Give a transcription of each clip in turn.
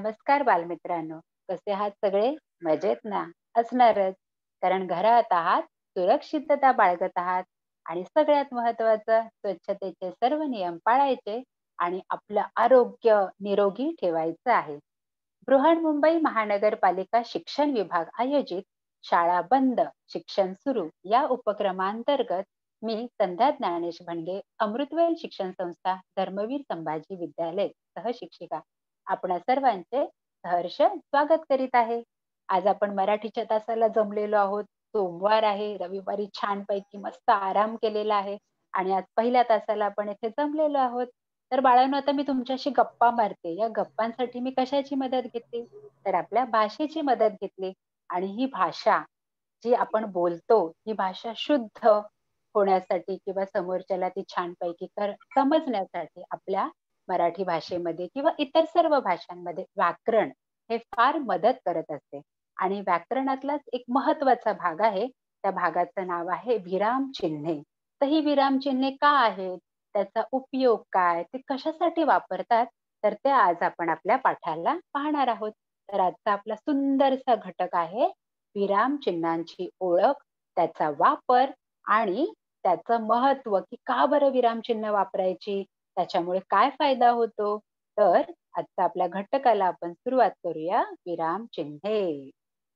नमस्कार बालमित्रांनो. कसे आहात सगळे? मजेत ना? असणारच. कारण घरात आहात, सुरक्षितता बाळगत आहात आणि सगळ्यात महत्त्वाचं स्वच्छतेचे सर्व नियम पाळायचे आणि आपलं आरोग्य निरोगी ठेवायचं आहे. बृहन्मुंबई महानगरपालिका शिक्षण विभाग आयोजित शाळा बंद शिक्षण सुरू या उपक्रमांतर्गत मी संध्या ज्ञानेश भंगे, अमृतवेल शिक्षण संस्था, धर्मवीर संभाजी विद्यालय सहशिक्षिका आपणा सर्वांचे सहर्ष स्वागत करीत आहे. आज आपण मराठीच्या तासाला जमलेलो आहोत. सोमवार आहे, रविवारी छानपैकी मस्त आराम केलेला आहे आणि आज पहिल्या तासाला आपण इथे जमलेलो आहोत. तर बाळांनो, आता मी तुमच्याशी गप्पा मारते. या गप्पांसाठी मी कशाची मदत घेतली? तर आपल्या भाषेची मदत घेतली आणि ही भाषा जी आपण बोलतो, ही भाषा शुद्ध होण्यासाठी किंवा समोरच्याला ती छानपैकी समजण्यासाठी आपल्या मराठी भाषेमध्ये किंवा इतर सर्व भाषांमध्ये व्याकरण हे फार मदत करत असते. आणि व्याकरणातलाच एक महत्वाचा भाग आहे. त्या भागाचं नाव आहे विराम चिन्हे. तर ही विराम चिन्हे का आहेत? त्याचा उपयोग काय? ते कशासाठी वापरतात? तर ते आज आपण आपल्या पाठाला पाहणार आहोत. तर आजचा आपला सुंदरसा घटक आहे विराम चिन्हांची ओळख, त्याचा वापर आणि त्याचं महत्व, की का बरं विराम चिन्ह वापरायची? त्याच्यामुळे काय फायदा होतो? तर आजचा आपल्या घटकाला आपण सुरुवात करूया विराम चिन्हे.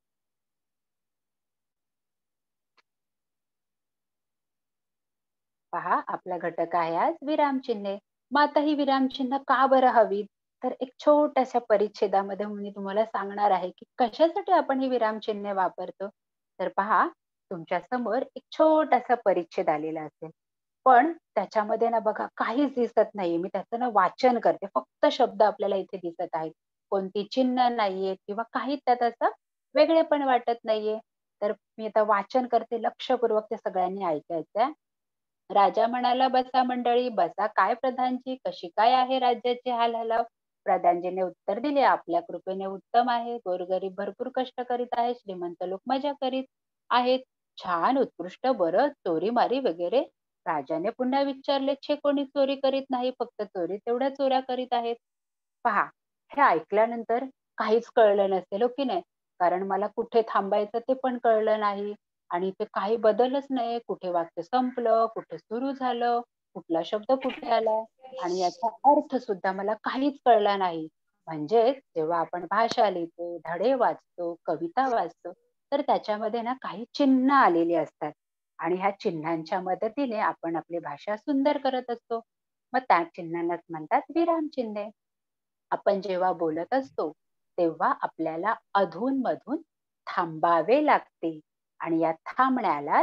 पहा, आपला घटक आहे आज विरामचिन्हे. मग आता ही विरामचिन्ह का बरं हवीत? तर एक छोट्याशा परिच्छेदामध्ये मी तुम्हाला सांगणार आहे, की कशासाठी आपण ही विरामचिन्हे वापरतो. तर पहा, तुमच्या समोर एक छोटासा परिच्छेद आलेला असेल. पण त्याच्यामध्ये ना बघा काहीच दिसत नाहीये. मी त्याचं ना वाचन करते. फक्त शब्द आपल्याला इथे दिसत आहेत. कोणती चिन्ह नाहीये किंवा काही त्यात असं वेगळेपण वाटत नाहीये. तर मी आता वाचन करते. लक्षपूर्वक ते सगळ्यांनी ऐकायचंय. राजा म्हणाला, बसा मंडळी बसा, काय प्रधानजी, कशी काय आहे राज्याची हालहलाव? प्रधानजीने उत्तर दिले, आपल्या कृपेने उत्तम आहे. गोरगरीब भरपूर कष्ट करीत आहे, श्रीमंत लोक मजा करीत आहेत. छान, उत्कृष्ट, बरं, चोरी मारी वगैरे? राजाने पुन्हा विचारले, छे, कोणी चोरी करीत नाही, फक्त चोरी तेवढ्या चोऱ्या करीत आहेत. पहा, हे ऐकल्यानंतर काहीच कळलं नसेल, हो की नाही? कारण मला कुठे थांबायचं ते पण कळलं नाही आणि इथे काही बदलच नाही. कुठे वाक्य संपलं, कुठे सुरू झालं, कुठला शब्द कुठे आला आणि याचा अर्थ सुद्धा मला काहीच कळला नाही. म्हणजेच जेव्हा आपण भाषा लिहितो, धडे वाचतो, कविता वाचतो, तर त्याच्यामध्ये ना काही चिन्ह आलेली असतात आणि ह्या चिन्हांच्या मदतीने आपण आपली भाषा सुंदर करत असतो. मग त्या चिन्हांनाच म्हणतात विरामचिन्हे. आपण जेव्हा बोलत असतो, तेव्हा आपल्याला अधून-मधून थांबावे लागते आणि या थांबण्यालाच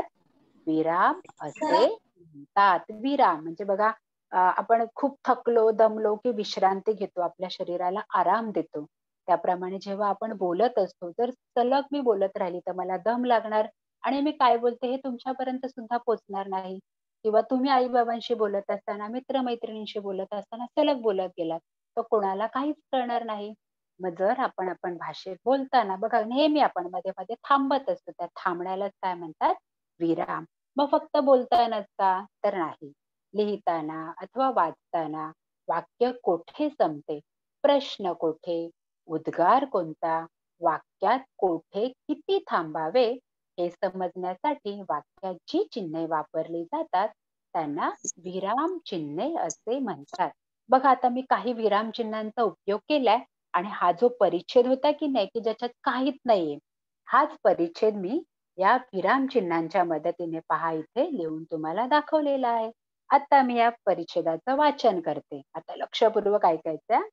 विराम असे म्हणतात. विराम म्हणजे बघा, आपण खूप थकलो, दमलो की विश्रांती घेतो. आपल्या शरीराला आराम देतो. त्याप्रमाणे जेव्हा आपण बोलत असतो, जर सलग मी बोलत राहिली तर मला दम लागणार आणि मी काय बोलते हे तुमच्यापर्यंत सुद्धा पोहोचणार नाही. किंवा तुम्ही आई-बाबांशी बोलत असताना, मित्र-मैत्रिणींशी बोलत असताना सलग बोलत गेलात, तर कोणाला काहीच कळणार नाही. मग जर आपण भाषेत बोलताना बघा नेहमी आपण मध्ये-मध्ये थांबत असतो. त्या थांबण्यालाच काय म्हणतात? विराम. मग फक्त बोलतानाच का? तर नाही. लिहिताना अथवा वाचताना वाक्य कोठे संपते? प्रश्न कोठे? उद्गार कोणता? वाक्यात कोठे किती थांबावे? हे समजण्यासाठी वाक्यात जी चिन्हे वापरली जातात, त्यांना विराम चिन्हे असे म्हणतात. बघा, आता मी काही विराम चिन्हांचा उपयोग केलाय आणि हा जो परिच्छेद होता की नाही, की ज्याच्यात काहीच नाहीये, हाच परिच्छेद मी या विराम चिन्हांच्या मदतीने पहा इथे लिहून तुम्हाला दाखवलेला आहे. आता मी या परिच्छेदाचं वाचन करते. आता लक्षपूर्वक ऐकायचं.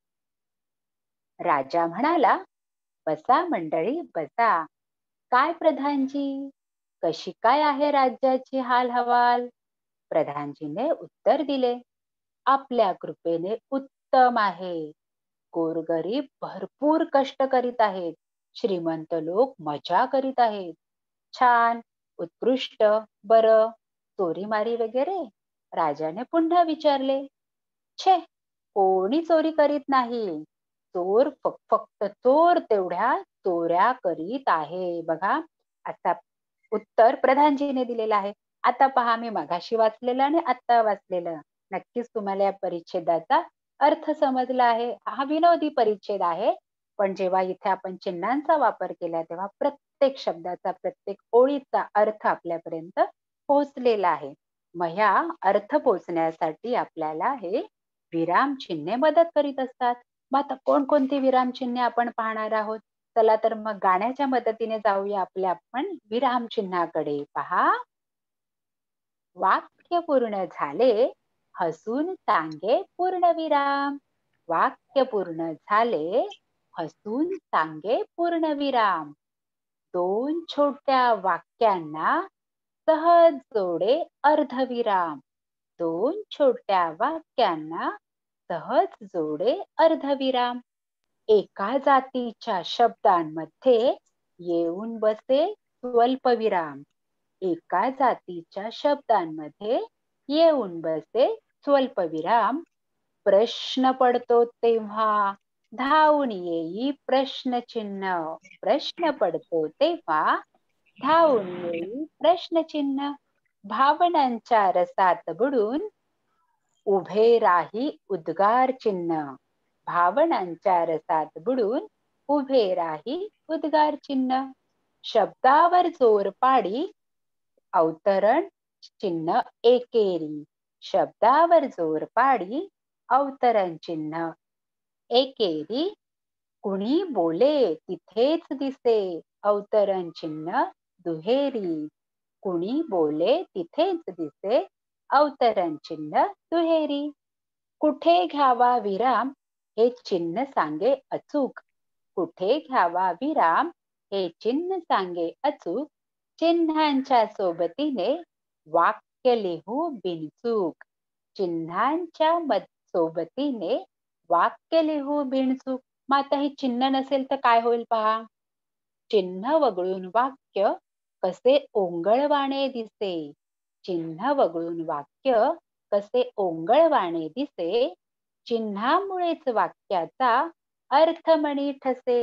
राजा म्हणाला, बसा मंडळी बसा. काय प्रधानजी, कशी काय आहे राज्याची हाल-हवाल? प्रधानजीने उत्तर दिले, आपल्या कृपेने उत्तम आहे. गोरगरीब भरपूर कष्ट करीत आहेत. श्रीमंत लोक मजा करीत आहेत. छान, उत्कृष्ट, बरं, चोरीमारी वगैरे? राजाने पुन्हा विचारले. छे, कोणी चोरी करीत नाही. चोर फक्त चोर तेवढ्या चोऱ्या करीत आहे. बघा, आता उत्तर प्रधानजीने दिलेलं आहे. आता पहा, मी मगाशी वाचलेलं आणि आता वाचलेलं. नक्कीच तुम्हाला या परिच्छेदाचा अर्थ समजला आहे. हा विनोदी परिच्छेद आहे. पण जेव्हा इथे आपण चिन्हांचा वापर केला तेव्हा प्रत्येक शब्दाचा, प्रत्येक ओळीचा अर्थ आपल्यापर्यंत पोहोचलेला आहे. मग ह्या अर्थ पोहोचण्यासाठी आपल्याला हे विराम चिन्हे मदत करीत असतात. मग आता कोणकोणती विराम चिन्हे आपण पाहणार आहोत? चला तर मग गाण्याच्या मदतीने जाऊया आपण विराम चिन्हाकडे. पहा, वाक्य पूर्ण झाले, हसून सांगे पूर्णविराम. वाक्य पूर्ण झाले, हसून सांगे पूर्णविराम. दोन छोट्या वाक्यांना सहज जोडे अर्धविराम. दोन छोट्या वाक्यांना सहज जोडे अर्धविराम. एका जातीच्या शब्दांमध्ये येऊन बसे स्वल्पविराम. एका जातीच्या शब्दांमध्ये येऊन बसे स्वल्पविराम. प्रश्न पडतो तेव्हा धावून येई प्रश्नचिन्ह. प्रश्न पडतो तेव्हा धावून येई प्रश्नचिन्ह. भावनांच्या रसात बुडून उभे राही उद्गार चिन्ह. भावनांच्या रसात बुडून उभे राही उद्गार चिन्ह. शब्दावर जोर पाडी अवतरण चिन्ह एकेरी. शब्दावर जोर पाडी अवतरण चिन्ह एकेरी. कुणी बोले तिथेच दिसे अवतरण चिन्ह दुहेरी. कुणी बोले तिथेच दिसे अवतरण चिन्ह दुहेरी. कुठे घ्यावा विराम हे चिन्ह सांगे अचूक. कुठे घ्यावा विराम हे चिन्ह सांगे अचूक. चिन्हांच्या सोबतीने वाक्य लिहू बिनचूक. चिन्हांच्या सोबतीने वाक्य लिहू बिनचूक. मग आता हे चिन्ह नसेल तर काय होईल पहा. चिन्ह वगळून वाक्य कसे ओंगळवाणे दिसे. चिन्ह वगळून वाक्य कसे ओंगळवाणे दिसे. चिन्हामुळेच वाक्याचा अर्थमणी ठसे.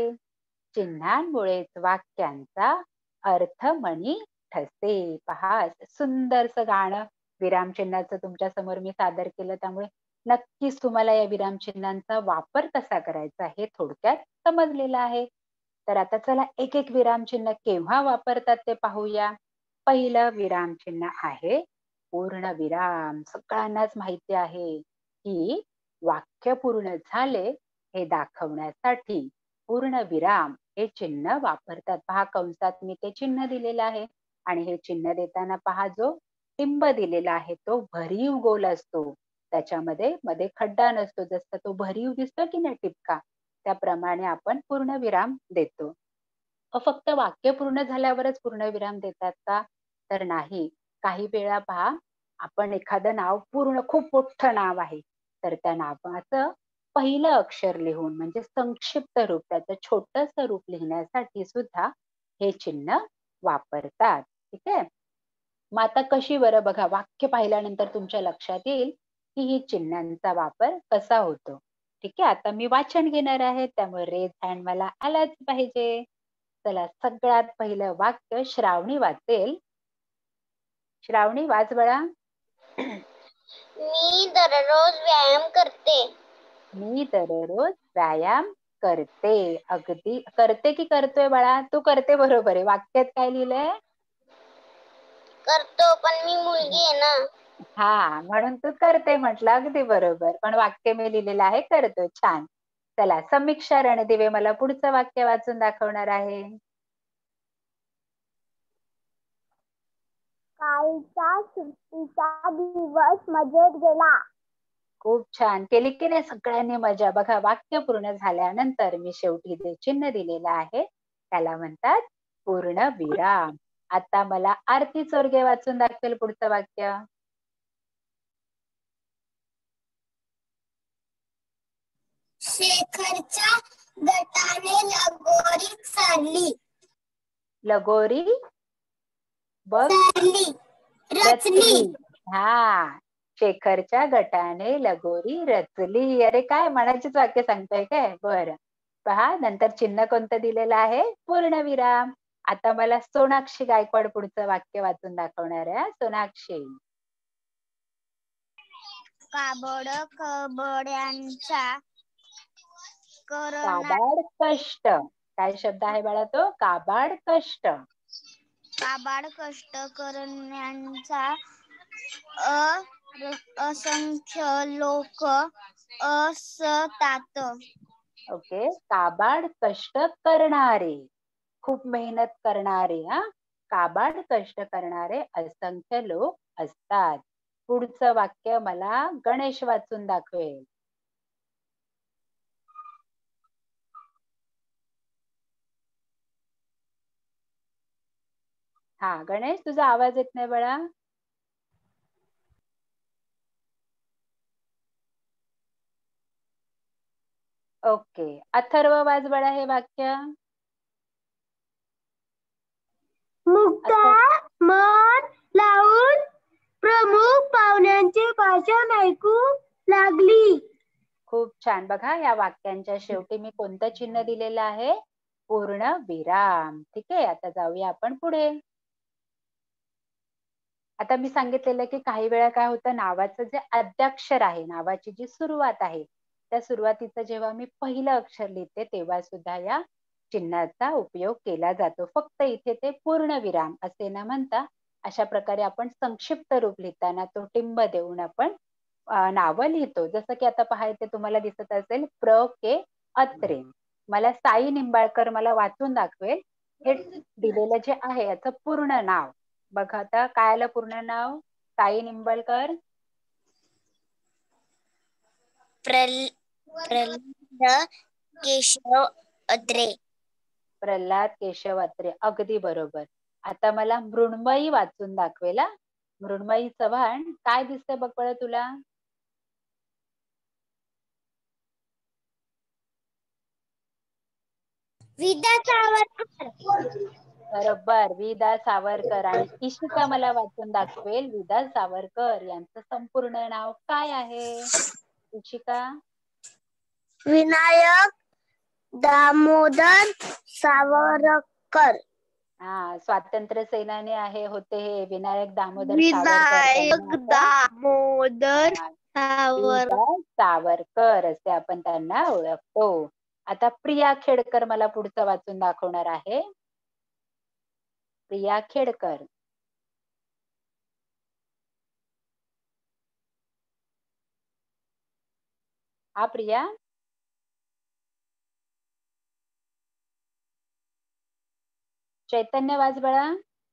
चिन्हांमुळेच वाक्यांचा अर्थमणी ठसे. पहा, सुंदरसं गाणं विरामचिन्हाचं तुमच्या समोर मी सादर केलं. त्यामुळे नक्कीच तुम्हाला या विरामचिन्हांचा वापर कसा करायचा हे थोडक्यात समजलेलं आहे. तर आता चला एक एक विरामचिन्ह केव्हा वापरतात ते पाहूया. पहिलं विरामचिन्ह आहे पूर्णविराम. सगळ्यांनाच माहिती आहे की वाक्य पूर्ण झाले हे दाखवण्यासाठी पूर्णविराम हे चिन्ह वापरतात. पहा, कंसात मी ते चिन्ह दिलेलं आहे आणि हे चिन्ह देताना पहा, जो टिंब दिलेला आहे तो भरीव गोल असतो. त्याच्यामध्ये मध्ये खड्डा नसतो. जसं तो भरीव दिसतो की नाही टिपका, त्याप्रमाणे आपण पूर्णविराम देतो. फक्त वाक्य पूर्ण झाल्यावरच पूर्णविराम देतात का? तर नाही. काही वेळा पहा, आपण एखादं नाव पूर्ण खूप मोठं नाव आहे तर त्या नावाचं पहिलं अक्षर लिहून म्हणजे संक्षिप्त रूप, त्याचं छोटंसं रूप लिहिण्यासाठी सुद्धा हे चिन्ह वापरतात. ठीक आहे. मग आता कशी बरं बघा, वाक्य पाहिल्यानंतर तुमच्या लक्षात येईल की ही चिन्हांचा वापर कसा होतो. ठीक आहे. आता मी वाचन घेणार आहे, त्यामुळे रेज हँड मला आलाच पाहिजे. चला, सगळ्यात पहिलं वाक्य श्रावणी वाचेल. श्रावणी, वाच बाळा. मी दररोज व्यायाम करते. मी दररोज व्यायाम करते. अगदी करते की करतोय बाळा? तू करते बरोबर आहे. वाक्यात काय लिहिलंय? करतो, पण मी मुलगी आहे ना. हा, म्हणून तू करते म्हटलं. अगदी बरोबर. पण वाक्य मी लिहिलेलं आहे करतो. छान. चला, समीक्षा रणदिवे मला पुढचं वाक्य वाचून दाखवणार आहे. कालचा सुट्टीचा दिवस मजेत गेला. खूप छान. केली की नाही सगळ्यांनी मजा? बघा, वाक्य पूर्ण झाल्यानंतर मी शेवटी जे चिन्ह दिलेलं आहे त्याला म्हणतात पूर्ण विराम. आता मला आरती चोरगे वाचून दाखवेल पुढचं वाक्य. शेखरच्या गटाने लगोरी चालली. लगोरी बघ रचली. हा, शेखरच्या गटाने लगोरी रचली. अरे काय मनाचीच वाक्य सांगताय काय? बरं. पहा, नंतर चिन्ह कोणतं दिलेलं आहे? पूर्णविराम. आता मला सोनाक्षी गायकवाड पुढचं वाक्य वाचून दाखवणार आहे. सोनाक्षी. काबड कबड्यांच्या काबाड कष्ट. काय शब्द आहे बाळा तो? काबाड कष्ट. काबाड कष्ट करण्याचा असंख्य लोक असतात. ओके, काबाड कष्ट करणारे, खूप मेहनत करणारे. काबाड कष्ट करणारे असंख्य लोक असतात. पुढचं वाक्य मला गणेश वाचून दाखवेल. हा गणेश, तुझा आवाज येत नाही बाळा. ओके, अथर्व वाच बाळा हे वाक्य. मुक्ता मन लावून प्रमुख पाहुण्यांचे भाषण ऐकू लागली. खूप छान. बघा या वाक्यांच्या शेवटी मी कोणतं चिन्ह दिलेलं आहे? पूर्ण विराम. ठीक आहे, आता जाऊया आपण पुढे. आता मी सांगितलेलं की काही वेळा काय होतं, नावाचं जे आद्याक्षर आहे, नावाची जी सुरुवात आहे, त्या सुरुवातीचं जेव्हा मी पहिलं अक्षर लिहिते तेव्हा सुद्धा या चिन्हाचा उपयोग केला जातो. फक्त इथे ते पूर्ण विराम असे न म्हणता अशा प्रकारे आपण संक्षिप्त रूप लिहिताना तो टिंब देऊन आपण नावं लिहितो. जसं की आता पहा, इथे तुम्हाला दिसत असेल के अत्रे. मला साई निंबाळकर मला वाचून दाखवेल हे दिलेलं जे आहे याचं पूर्ण नाव. बघा आता काय आलं पूर्ण नाव साई निंबाळकर? प्रल्हाद केशव अत्रे. प्रल्हाद केशव अत्रे, अगदी बरोबर. आता मला मृण्मयी वाचून दाखवेल. मृण्मयी चव्हाण, काय दिसतंय बघ बरं तुला? विद्या सावरकर. बरोबर, विदा सावरकर. आणि इशिका मला वाचून दाखवेल विदा सावरकर यांचं संपूर्ण नाव काय आहे? इशिका? विनायक दामोदर सावरकर. स्वातंत्र्य सेनानी आहे होते हे विनायक दामोदर विनायक दामोदर सावरकर असे आपण त्यांना ओळखतो. आता प्रिया खेडकर मला पुढचं वाचून दाखवणार आहे. प्रिया खेडकर. प्रिया? चैतन्य वाच बाळा.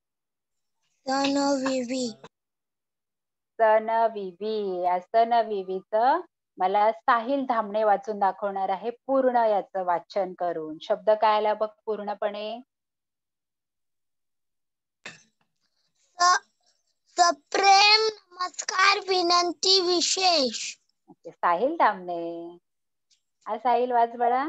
सनविवीचं मला साहिल धामणे वाचून दाखवणार आहे पूर्ण याचं वाचन करून. शब्द काय आला बघ पूर्णपणे? सप्रेम नमस्कार विनंती विशेष. साहिल धामणे. साहिल वाच बाळा.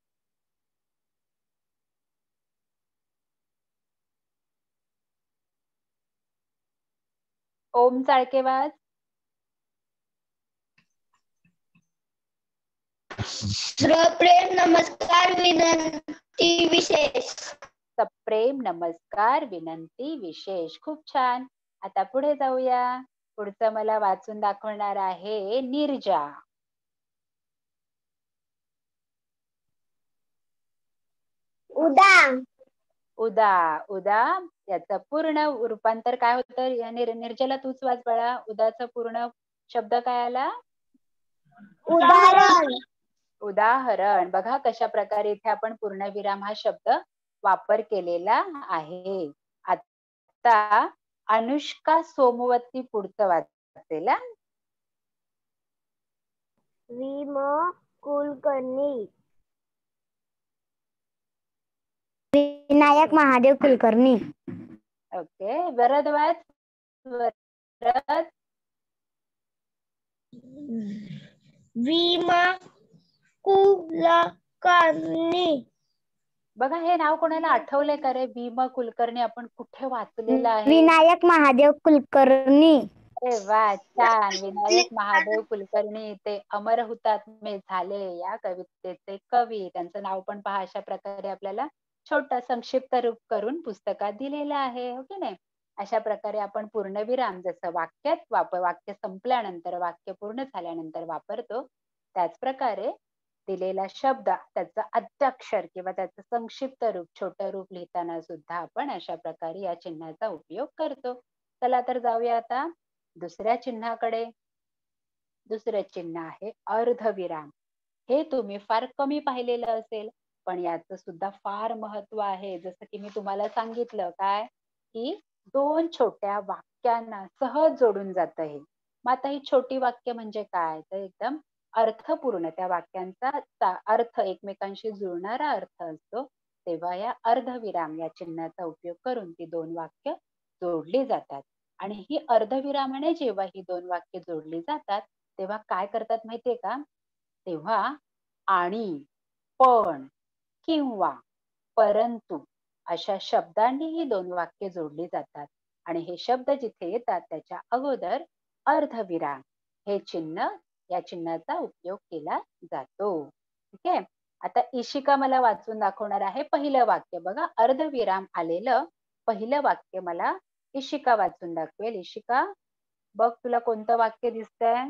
ओम चाळके वाच. सप्रेम नमस्कार विनंती विशेष. सप्रेम नमस्कार विनंती विशेष. खूप छान. आता पुढे जाऊया. पुढचं मला वाचून दाखवणार आहे नीरजा. उदा. उदा याचं पूर्ण रूपांतर काय होतं? निर्जला तूच वाच बाळा. उदाचं पूर्ण शब्द काय आला? उदाहरण. उदाहरण. बघा कशा प्रकारे इथे आपण पूर्णविराम हा शब्द वापर केलेला आहे. आता अनुष्का सोमवती पुढचं वाचेल. विम कुलकर्णी. विनायक महादेव कुलकर्णी. ओके, वरद वाच. वरद. विमा कुलकर्णी. बघा हे नाव कोणाला आठवलंय का रे? भीम कुलकर्णी आपण कुठे वाचलेलं आहे? विनायक महादेव कुलकर्णी. अरे वा, छान. विनायक महादेव कुलकर्णी ते अमर हुतात्मे झाले या कवितेचे कवी. त्यांचं नाव पण पहा अशा प्रकारे आपल्याला छोटं संक्षिप्त रूप करून पुस्तकात दिलेलं आहे, हो की नाही? अशा प्रकारे आपण पूर्णविराम जसं वाक्य संपल्यानंतर, वाक्य पूर्ण झाल्यानंतर वापरतो, त्याच प्रकारे दिलेला शब्द त्याचं अद्याक्षर किंवा त्याचं संक्षिप्त रूप, छोटं रूप लिहिताना सुद्धा आपण अशा प्रकारे या चिन्हाचा उपयोग करतो. चला तर जाऊया आता दुसऱ्या चिन्हाकडे. दुसरं चिन्ह आहे अर्धविराम. हे तुम्ही फार कमी पाहिलेलं असेल, पण याचं सुद्धा फार महत्व आहे. जसं की मी तुम्हाला सांगितलं काय, की 2 छोट्या वाक्यांना सहज जोडून जातं हे. मग आता ही छोटी वाक्य म्हणजे काय, तर एकदम अर्थपूर्ण त्या वाक्यांचा अर्थ एकमेकांशी जुळणारा अर्थ असतो. तेव्हा या अर्धविराम या चिन्हाचा उपयोग करून ती 2 वाक्य जोडली जातात. आणि ही अर्धविरामाने जेव्हा ही 2 वाक्य जोडली जातात, तेव्हा काय करतात माहितीये का? तेव्हा आणि, पण, किंवा, परंतु अशा शब्दांनी ही 2 वाक्य जोडली जातात. आणि हे शब्द जिथे येतात त्याच्या अगोदर अर्धविराम हे चिन्ह, या चिन्हाचा उपयोग केला जातो. ठीक आहे. आता इशिका मला वाचून दाखवणार आहे पहिलं वाक्य. बघा, अर्धविराम आलेलं पहिलं वाक्य मला इशिका वाचून दाखवेल. इशिका, बघ तुला कोणतं वाक्य दिसतंय?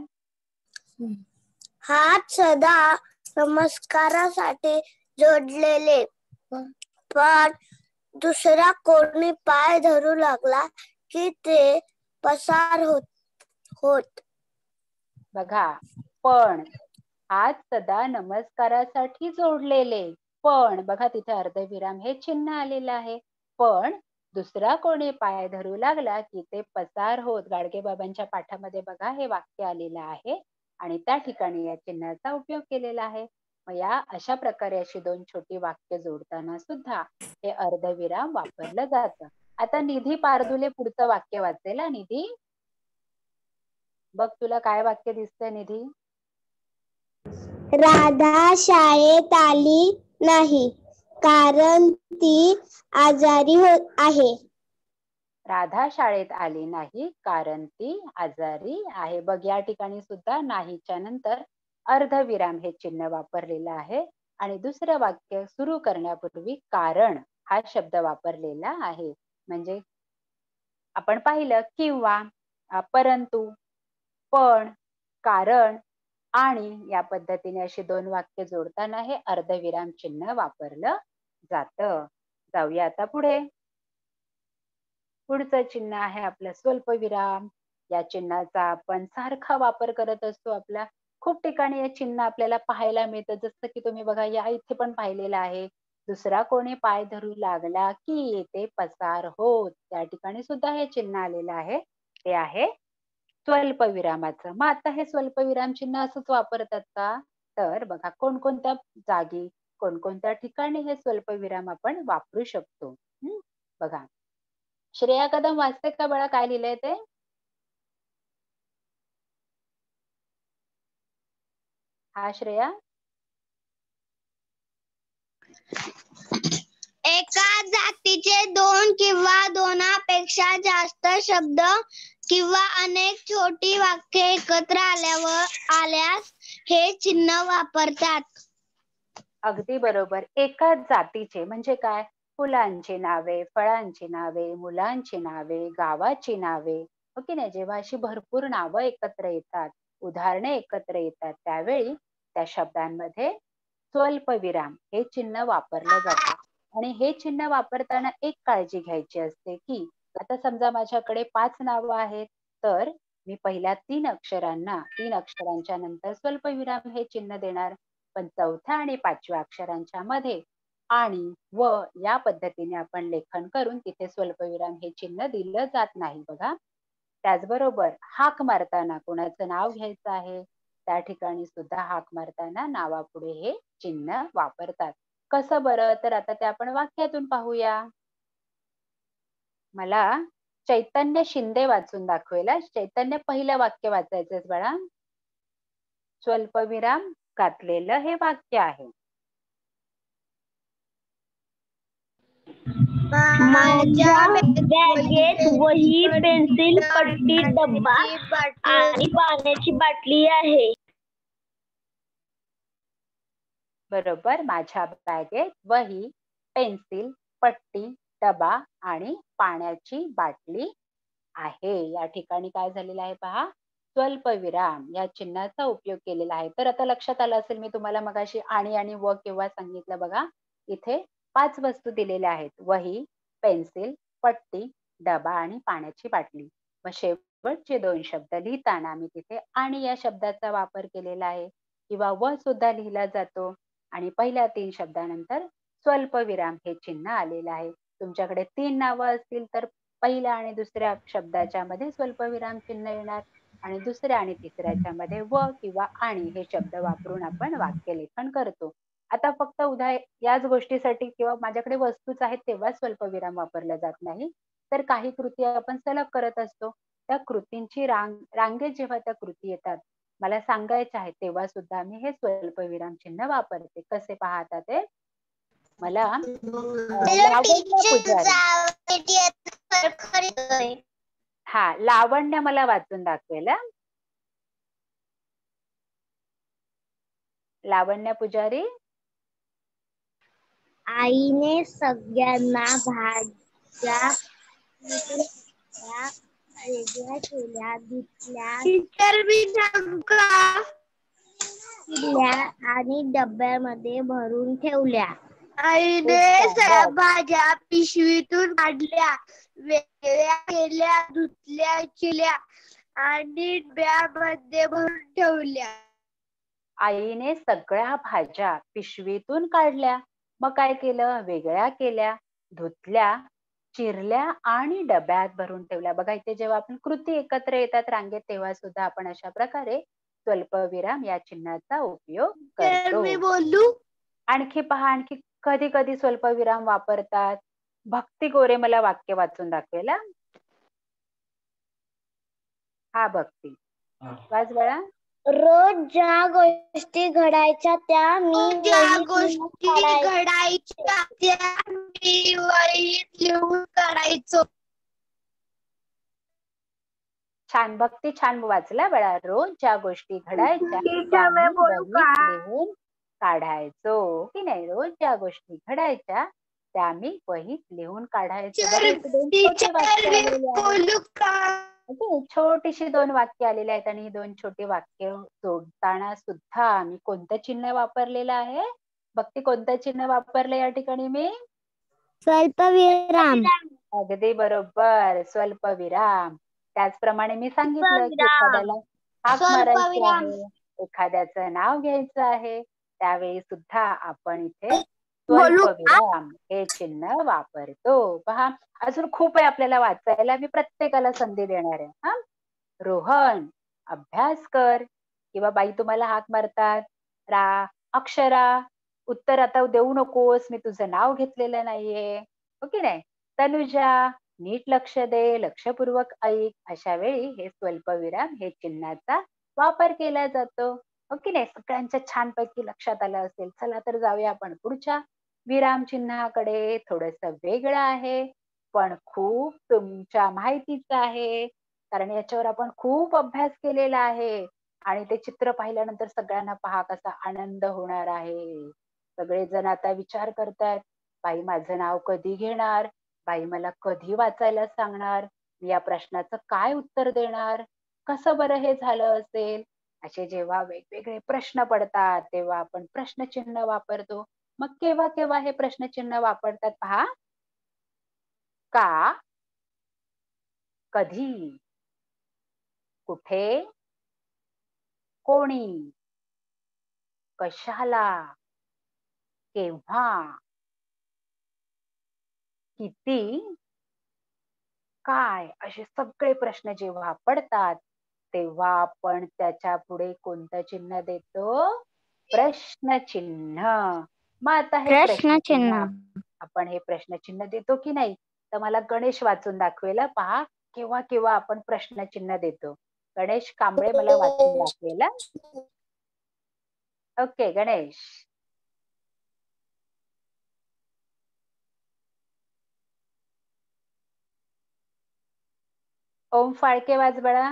हात सदा नमस्कारासाठी जोडलेले, पण दुसरा कोणी पाय धरू लागला की ते पसार होत. बघा, पण हात सदा नमस्कारासाठी जोडलेले, पण बघा तिथे अर्धविराम हे चिन्ह आलेलं आहे. पण दुसरा कोणी पाय धरू लागला की ते पसार होत. गाडगेबाबांच्या पाठामध्ये बघा हे वाक्य आलेलं आहे आणि त्या ठिकाणी या चिन्हाचा उपयोग केलेला आहे. मग या अशा प्रकारे अशी 2 छोटी वाक्य जोडताना सुद्धा हे अर्धविराम वापरलं जातं. आता निधी पारधुले पुढचं वाक्य वाचेल हा. निधी, बघ तुला काय वाक्य दिसतंय निधी? राधा शाळेत आली नाही कारण ती आजारी आहे. राधा शाळेत आली नाही कारण ती आजारी आहे. बघ या ठिकाणी सुद्धा नाहीच्या नंतर अर्धविराम हे चिन्ह वापरलेलं आहे आणि दुसरं वाक्य सुरू करण्यापूर्वी कारण हा शब्द वापरलेला आहे. म्हणजे आपण पाहिलं किंवा, परंतु, पण, कारण आणि या पद्धतीने अशी 2 वाक्य जोडताना हे अर्धविराम चिन्ह वापरलं जातं. जाऊया आता पुढे. पुढचं चिन्ह आहे आपलं स्वल्पविराम. या चिन्हाचा आपण सारखा वापर करत असतो. आपल्या खूप ठिकाणी हे चिन्ह आपल्याला पाहायला मिळतं. जसं की तुम्ही बघा या इथे पण पाहिलेलं आहे. दुसरा कोणी पाय धरू लागला की ते पसार होत. त्या ठिकाणी सुद्धा हे चिन्ह आलेलं आहे. ते आहे स्वल्पविरामाचं. मग आता हे स्वल्पविराम चिन्ह असंच वापरतात का? तर बघा कोणकोणत्या जागी, कोणकोणत्या ठिकाणी हे स्वल्पविराम आपण वापरू शकतो. बघा, श्रेया कदम वाचते का बाळा, काय लिहिलंय ते? हा श्रेया. एका जातीचे 2 किंवा 2पेक्षा जास्त शब्द किंवा अनेक छोटी वाक्य एकत्र आल्यास हे चिन्ह वापरतात. अगदी बरोबर. एकाच जातीचे म्हणजे काय? फुलांची नावे, फळांची नावे, मुलांची नावे, गावाची नावे, हो की नाही? जेव्हा अशी भरपूर नावं एकत्र येतात, उदाहरणे एकत्र येतात, त्यावेळी त्या शब्दांमध्ये स्वल्पविराम हे चिन्ह वापरलं जातं. आणि हे चिन्ह वापरताना एक काळजी घ्यायची असते की आता समजा माझ्याकडे 5 नावं आहेत, तर मी पहिल्या 3 अक्षरांच्या नंतर स्वल्पविराम हे चिन्ह देणार. पण 4थ्या आणि 5व्या अक्षरांच्या मध्ये आणि व या पद्धतीने आपण लेखन करून तिथे स्वल्पविराम हे चिन्ह दिलं जात नाही. बघा, त्याचबरोबर हाक मारताना कोणाचं नाव घ्यायचं आहे, त्या ठिकाणी सुद्धा हाक मारताना नावापुढे हे चिन्ह वापरतात. कसं बरं? तर आता ते आपण वाक्यातून पाहूया. मला चैतन्य शिंदे वाचून दाखवेल. चैतन्य, पहिलं वाक्य वाचायचंय बाळा. स्वल्पविराम घातलेलं हे वाक्य आहे. माझ्या बॅगेत वही, पेन्सिल, पट्टी, डब्बा आणि पाण्याची बाटली आहे. बरोबर. माझ्या बॅगेत वही, पेन्सिल, पट्टी, डबा आणि पाण्याची बाटली आहे. या ठिकाणी काय झालेलं आहे पहा, स्वल्पविराम या चिन्हाचा उपयोग केलेला आहे. तर आता लक्षात आलं असेल, मी तुम्हाला मगाशी आणि व किंवा सांगितलं बघा. इथे 5 वस्तू दिलेल्या आहेत. वही, पेन्सिल, पट्टी, डबा आणि पाण्याची बाटली. मग शेवटचे 2 शब्द लिहिताना मी तिथे आणि या शब्दाचा वापर केलेला आहे किंवा व सुद्धा लिहिला जातो आणि पहिल्या 3 शब्दानंतर स्वल्पविराम हे चिन्ह आलेलं आहे. तुमच्याकडे 3 नावं असतील तर पहिल्या आणि दुसऱ्या शब्दाच्या मध्ये स्वल्पविराम चिन्ह येणार आणि दुसऱ्या आणि तिसऱ्याच्या मध्ये व किंवा आणि हे शब्द वापरून आपण वाक्यलेखन करतो. आता फक्त याच गोष्टीसाठी किंवा माझ्याकडे वस्तूच आहेत तेव्हाच स्वल्पविराम वापरला जात नाही. तर काही कृती आपण सलग करत असतो. त्या कृतींची रांगेत जेव्हा त्या कृती येतात, मला सांगायच्या आहेत तेव्हा सुद्धा मी हे स्वल्पविराम चिन्ह वापरते. कसे पहा आता ते? मला लावण्य पुजारी. लावण्य मला वाचून दाखवेल. लावण्य पुजारी. आईने सगळ्यांना भाज्या वेगळ्या केल्या, धुतल्या आणि डब्यामध्ये भरून ठेवल्या. आईने भाज्या पिशवीतून काढल्या, वेगळ्या केल्या, धुतल्या, चिरल्या आणि डब्यामध्ये भरून ठेवल्या. आईने सगळ्या भाज्या पिशवीतून काढल्या, मग काय केलं? वेगळ्या केल्या, धुतल्या, चिरल्या आणि डब्यात भरून ठेवल्या. बघा इथे जेव्हा आपण कृती एकत्र येतात रांगेत तेव्हा सुद्धा आपण अशा प्रकारे स्वल्पविराम या चिन्हाचा उपयोग करतो. मी बोलू? आणखी पहा, आणखी कधी कधी स्वल्पविराम वापरतात. भक्ती गोरे मला वाक्य वाचून दाखवेल. हा भक्ती, वाच बाळा. रोज ज्या गोष्टी घडायच्या त्या मी वहीत लिहून काढायचो. छान भक्ती, छान वाचला बाळा. रोज ज्या गोष्टी घडायच्या त्या मी वहीत लिहून काढायचो की नाही. रोज ज्या गोष्टी घडायच्या त्या मी वहीत लिहून काढायचो. छोटीशी 2 वाक्य आलेली आहेत आणि ही 2 छोटी वाक्य जोडताना सुद्धा मी कोणतं चिन्ह वापरलेलं आहे? भक्ती, कोणतं चिन्ह वापरलं या ठिकाणी मी? स्वल्पविराम. अगदी बरोबर, स्वल्पविराम. त्याचप्रमाणे मी सांगितलं की एखाद्याला हाक मारायची आहे, एखाद्याचं नाव घ्यायचं आहे, त्यावेळी सुद्धा आपण इथे स्वल्पविराम हे चिन्ह वापरतो. पहा, अजून खूप आहे आपल्याला वाचायला. मी प्रत्येकाला संधी देणार आहे. हा, रोहन अभ्यास कर, किंवा बाई तुम्हाला हाक मारतात, अक्षरा उत्तर आता देऊ नकोस, मी तुझं नाव घेतलेलं नाहीये, हो की नाही. तनुजा नीट लक्ष दे, लक्षपूर्वक ऐक. अशा वेळी हे स्वल्पविराम हे चिन्हाचा वापर केला जातो, हो की नाही. सगळ्यांच्या छानपैकी लक्षात आलं असेल. चला तर जाऊया आपण पुढच्या विराम चिन्हाकडे. थोडस वेगळं आहे पण खूप तुमच्या माहितीचं आहे, कारण याच्यावर आपण खूप अभ्यास केलेला आहे आणि ते चित्र पाहिल्यानंतर सगळ्यांना पहा कसा आनंद होणार आहे. सगळेजण आता विचार करतायत, बाई माझं नाव कधी घेणार, बाई मला कधी वाचायला सांगणार, मी या प्रश्नाचं काय उत्तर देणार, कसं बरं हे झालं असेल. असे जेव्हा वेगवेगळे प्रश्न पडतात तेव्हा आपण प्रश्नचिन्ह वापरतो. मग केव्हा केव्हा हे प्रश्नचिन्ह वापरतात पहा. का, कधी, कुठे, कोणी, कशाला, केव्हा, किती, काय, असे सगळे प्रश्न जेव्हा पडतात तेव्हा आपण त्याच्या पुढे कोणतं चिन्ह देतो? प्रश्नचिन्ह. मग आता हे प्रश्नचिन्ह आपण हे प्रश्नचिन्ह देतो की नाही, तर मला गणेश वाचून दाखवेल. पहा केव्हा केव्हा आपण प्रश्नचिन्ह देतो. गणेश कांबळे मला वाचून दाखवेल. ओके गणेश. ओम फाळके वाच बाळा.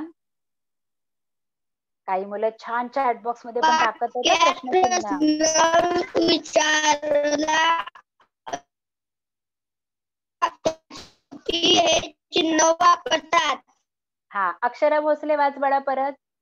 काही मुलं छान चॅट बॉक्स मध्ये पण टाकत होते प्रश्नचिन्ह. विचारला चिन्ह वापरतात. हा, अक्षरा भोसले वाच बाळा परत.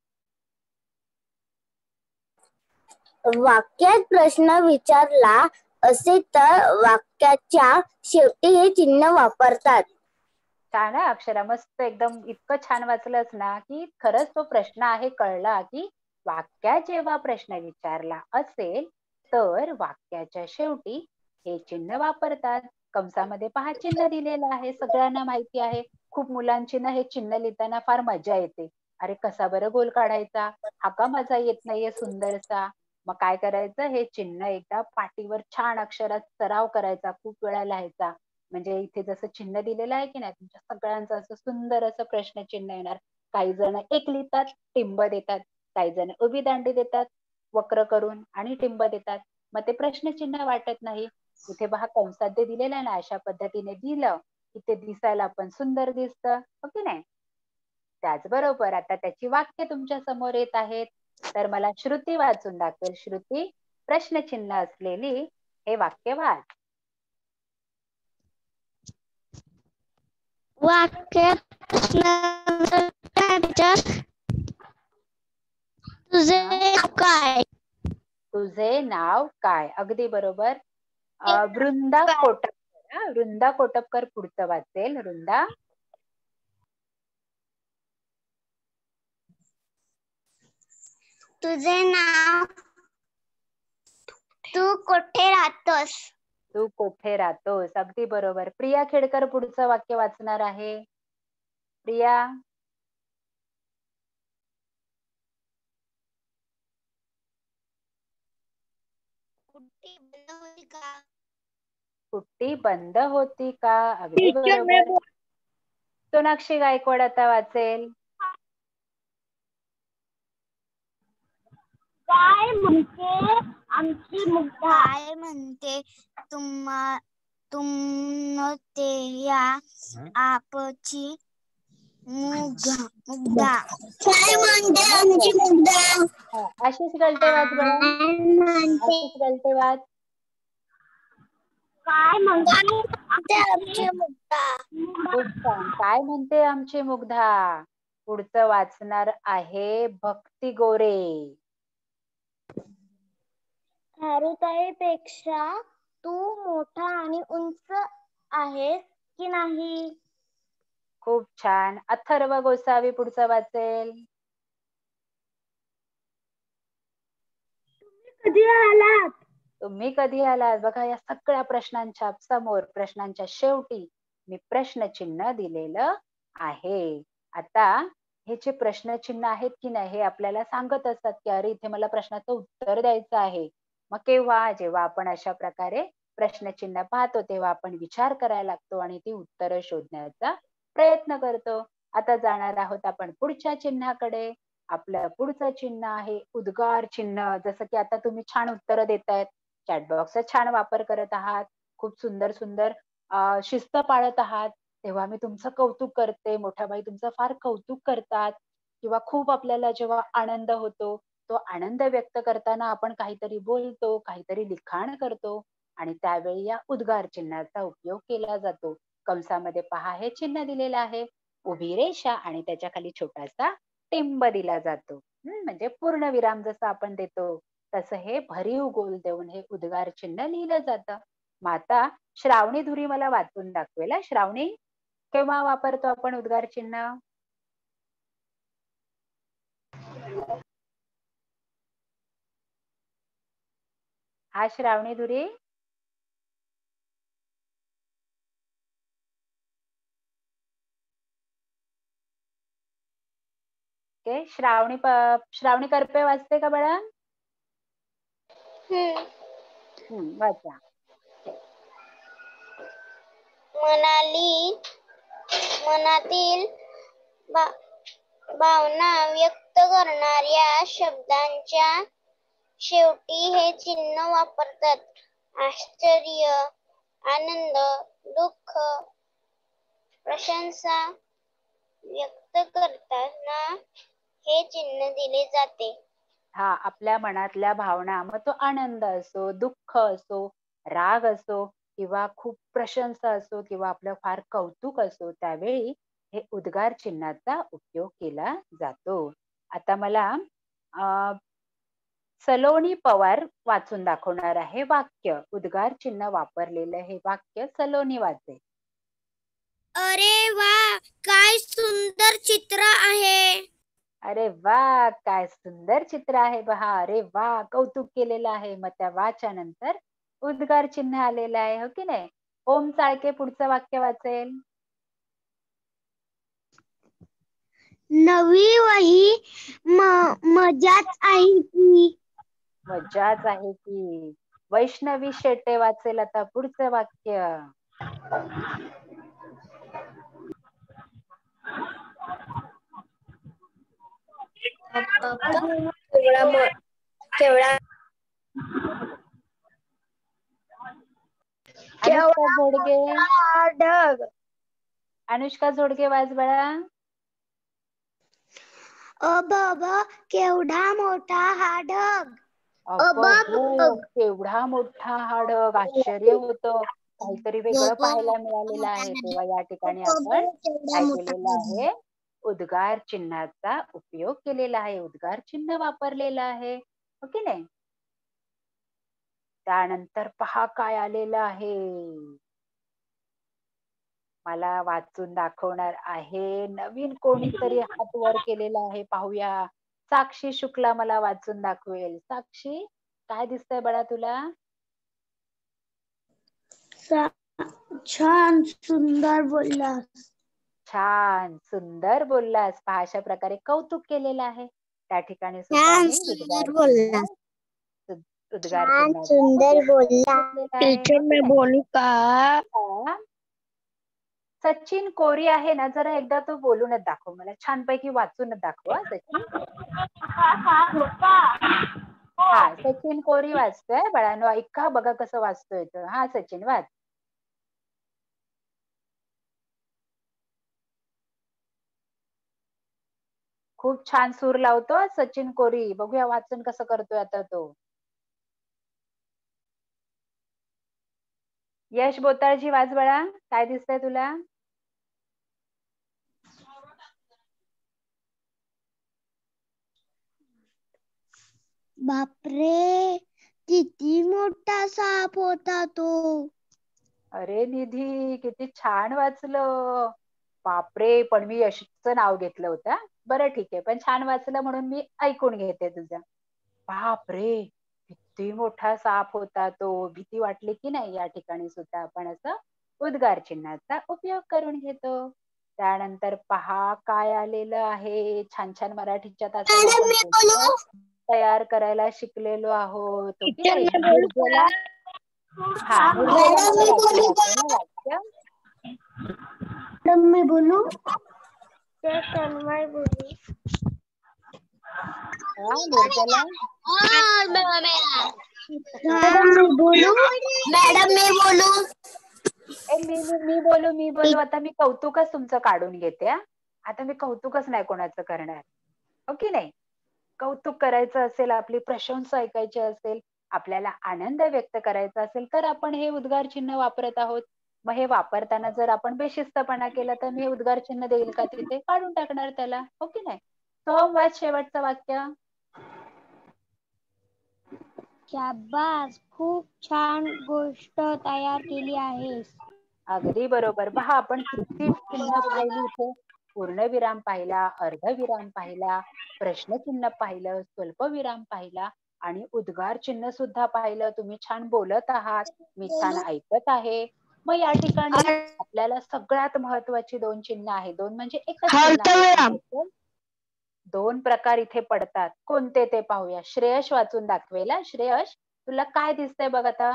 वाक्यात प्रश्न विचारला असेल तर वाक्याच्या शेवटी हे चिन्ह वापरतात. छान आहे अक्षरा, मस्त एकदम. इतकं छान वाचलंस ना की खरंच तो प्रश्न आहे कळला की वाक्यात जेव्हा प्रश्न विचारला असेल तर वाक्याच्या शेवटी हे चिन्ह वापरतात. कंसामध्ये पहा चिन्ह दिलेलं आहे, सगळ्यांना माहिती आहे. खूप मुलांची ना हे चिन्ह लिहिताना फार मजा येते. अरे कसा बरं गोल काढायचा, हा का मजा येत नाहीये सुंदरसा. मग काय करायचं, हे चिन्ह एकदा पाटीवर छान अक्षरात सराव करायचा, खूप वेळा लिहायचा. म्हणजे इथे जसं चिन्ह दिलेलं आहे की नाही, तुमच्या सगळ्यांचं असं सुंदर असं प्रश्न चिन्ह येणार. काही जण एक लिहितात, टिंब देतात. काही जण उभी दांडी देतात वक्र करून आणि टिंब देतात. मग ते प्रश्न चिन्ह वाटत नाही. इथे पहा कंसात ते दिलेलं आहे ना, अशा पद्धतीने दिलं की ते दिसायला पण सुंदर दिसतं, हो की नाही. त्याचबरोबर आता त्याची वाक्य तुमच्या समोर येत आहेत. तर मला श्रुती वाचून दाखवेल. श्रुती, प्रश्नचिन्ह असलेली हे वाक्य वाच. वाक्यात तुझे काय? तुझे नाव काय? अगदी बरोबर. वृंदा कोटपकर. वृंदा कोटपकर पुढचं वाचेल. वृंदा. तुझे नाव, तू कुठे राहतोस? तू कोठे राहतोस? अगदी बरोबर. प्रिया खेडकर पुढचं वाक्य वाचणार आहे. प्रिया. कुट्टी बंद होती का? अगदी बरोबर. सोनाक्षी गायकवाड आता वाचेल. काय म्हणते आमची मुग्धा? काय म्हणते तुमते या आपची मुग्धा? काय म्हणते आमची मुग्धा? आशिष गलते वाच बघा. आशिष गलते वाच. काय म्हणते आमची मुग्धा? खूप छान. काय म्हणते आमची मुग्धा? पुढचं वाचणार आहे भक्ती गोरे. पेक्षा तू मोठा आणि उंच आहेस की नाही? खूप छान. अथर्व गोसावी पुढचं वाचेल. कधी आलात? तुम्ही कधी आलात? बघा या सगळ्या प्रश्नांच्या समोर, प्रश्नांच्या शेवटी मी प्रश्नचिन्ह दिलेलं आहे. आता हे जे प्रश्नचिन्ह आहेत की नाही, हे आपल्याला सांगत असतात की अरे इथे मला प्रश्नाचं उत्तर द्यायचं आहे. मग केव्हा? जेव्हा आपण अशा प्रकारे प्रश्नचिन्ह पाहतो तेव्हा आपण विचार करायला लागतो आणि ती उत्तरं शोधण्याचा प्रयत्न करतो. आता जाणार आहोत आपण पुढच्या चिन्हाकडे. आपलं पुढचं चिन्ह आहे उद्गार चिन्ह. जसं की आता तुम्ही छान उत्तरं देतायत, चॅटबॉक्सचा छान वापर करत आहात, खूप सुंदर सुंदर शिस्त पाळत आहात, तेव्हा मी तुमचं कौतुक करते. मोठ्याबाई तुमचं फार कौतुक करतात. किंवा खूप आपल्याला जेव्हा आनंद होतो, तो आनंद व्यक्त करताना आपण काहीतरी बोलतो, काहीतरी लिखाण करतो आणि त्यावेळी या उद्गार चिन्हाचा उपयोग केला जातो. कंसामध्ये पहा हे चिन्ह दिलेलं आहे, उभी रेषा आणि त्याच्या खाली छोटासा टिंब दिला जातो. म्हणजे पूर्ण विराम जसं आपण देतो तसं हे भरीव गोल देऊन हे उद्गार चिन्ह लिहिलं जातं. मग आता श्रावणी धुरी मला वाचून दाखवेल. श्रावणी, केव्हा वापरतो आपण उद्गार चिन्ह? हा श्रावणी धुरी. ओके. श्रावणी करपे वाचते का बाळा? वाचा. मनातील भावना व्यक्त करणाऱ्या शब्दांच्या शेवटी हे चिन्ह वापरतात. आश्चर्य, आनंद, दुःख, प्रशंसा व्यक्त करताना हे चिन्ह दिले जाते. हा, आपल्या मनातल्या भावना, मग तो आनंद असो, दुःख असो, राग असो किंवा खूप प्रशंसा असो किंवा आपलं फार कौतुक असो, त्यावेळी हे उद्गार चिन्हाचा उपयोग केला जातो. आता मला सलोनी पवार वाचून दाखवणार आहे वाक्य. उद्गार चिन्ह वापरलेलं हे वाक्य सलोनी वाचेल. अरे वा, काय सुंदर चित्र आहे. अरे वा, काय सुंदर चित्र आहे पहा. अरे वा, कौतुक केलेलं आहे. मग त्या वाच्या नंतर उद्गार चिन्ह आलेलं आहे, हो की नाही? ओम चाळके पुढचं वाक्य वाचेल. नवी वही मजाच आहे की. मजाच आहे की. वैष्णवी शेटे वाचेल आता पुढचं वाक्य. अनुष्का झोडगे. ढग. अनुष्का झोडगे वाच बाळा. अबब, केवढा मोठा हा ढग. हो, केवढा मोठा हा ढग. आश्चर्य होतं. काहीतरी वेगळं पाहायला मिळालेलं आहे. तेव्हा या ठिकाणी आपण काय केलेलं आहे? उद्गार चिन्हाचा उपयोग केलेला आहे. उद्गार चिन्ह वापरलेलं आहे, हो की नाही? त्यानंतर पहा काय आलेलं आहे. मला वाचून दाखवणार आहे. नवीन कोणीतरी हात वर केलेला आहे, पाहूया. साक्षी शुक्ला मला वाचून दाखवेल. साक्षी, काय दिसतंय बाळा तुला? छान सुंदर बोललास. छान सुंदर बोललास. पहा अशा प्रकारे कौतुक केलेलं आहे. त्या ठिकाणी सुद्धा छान मी सुंदर बोललास. उद्गार छान चिन्हाचा सुंदर उपयोग बोलला. करून घेतलेला आहे, टीचर हो की मैं नाही? बोलू का? हा. सचिन कोरी आहे ना, जरा एकदा तू बोलूनच दाखव मला. छानपैकी वाचूनच दाखव हा सचिन. हा, सचिन कोरी वाचतोय बाळांनो. ऐका बघा कसं वाचतोय तो. हा सचिन वाच. खूप छान सूर लावतो हा सचिन कोरी. बघूया वाचन कसं करतोय आता तो. यश बोताळजी वाच बाळा. काय दिसतंय तुला? बापरे, किती मोठा साप होता तो. अरे निधी, किती छान वाचलं. बापरे, पण मी यशचं नाव घेतलं होतं. बरं ठीक आहे, पण छान वाचलं म्हणून मी ऐकून घेते तुझं. बापरे, किती मोठा साप होता तो. भीती वाटली की नाही? या ठिकाणी सुद्धा आपण असं उद्गार चिन्हाचा उपयोग करून घेतो. त्यानंतर पहा काय आलेलं आहे. छान छान मराठीच्या तासाला आपण पुस्तक तयार करायला शिकलेलो आहोत, हो की नाही? निर्जला. हा, निर्जला मला वाचून दाखव ना वाक्य. मॅडम मी बोलू? ते तन्मय बोलू. हा, निर्जला. मॅडम मी बोलू? मॅडम मी बोलू? मी बोलू. आता मी कौतुकच तुमचं काढून घेते हा. आता मी कौतुकच नाही कोणाचं करणार, हो की नाही? कौतुक करायचं असेल, आपली प्रशंसा ऐकायची असेल, आपल्याला आनंद व्यक्त करायचा असेल, तर आपण हे उद्गार चिन्ह वापरत आहोत. मग हे वापरताना जर आपण बेशिस्तपणा केला तर मी हे उद्गार चिन्ह देईल का तिथे? काढून टाकणार त्याला, हो की नाही? सोहम वाच शेवटचं वाक्य. शाबास, खूप छान गोष्ट तयार केली आहेस. अगदी बरोबर. पहा आपण किती चिन्ह पाहिली इथे. पूर्णविराम पाहिला, अर्धविराम पाहिला, प्रश्नचिन्ह पाहिलं, स्वल्पविराम पाहिला आणि उद्गार चिन्ह सुद्धा पाहिलं. तुम्ही छान बोलत आहात, मी छान ऐकत आहे. मग या ठिकाणी आपल्याला सगळ्यात महत्वाची 2 चिन्ह आहे. 2 म्हणजे एकच चिन्ह आहे. अर्धविराम. 2 प्रकार इथे पडतात. कोणते ते पाहूया. श्रेयश वाचून दाखवेल हा. श्रेयश, तुला काय दिसतंय बघ आता?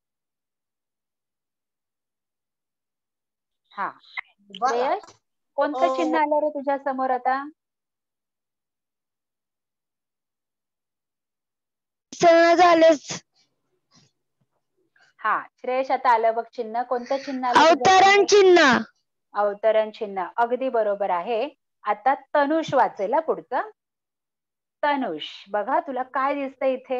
हा, श्रेयश, कोणतं चिन्ह आलं रे तुझ्या समोर आता? झालेच. हा, श्रेयश आता आलं बघ चिन्ह. कोणतं चिन्ह आलं तुझ्या अवतरण समोर? चिन्ह. अवतरण चिन्ह. अगदी बरोबर आहे. आता तनुष वाचेल हा पुढचं. तनुष, बघा तुला काय दिसतंय इथे?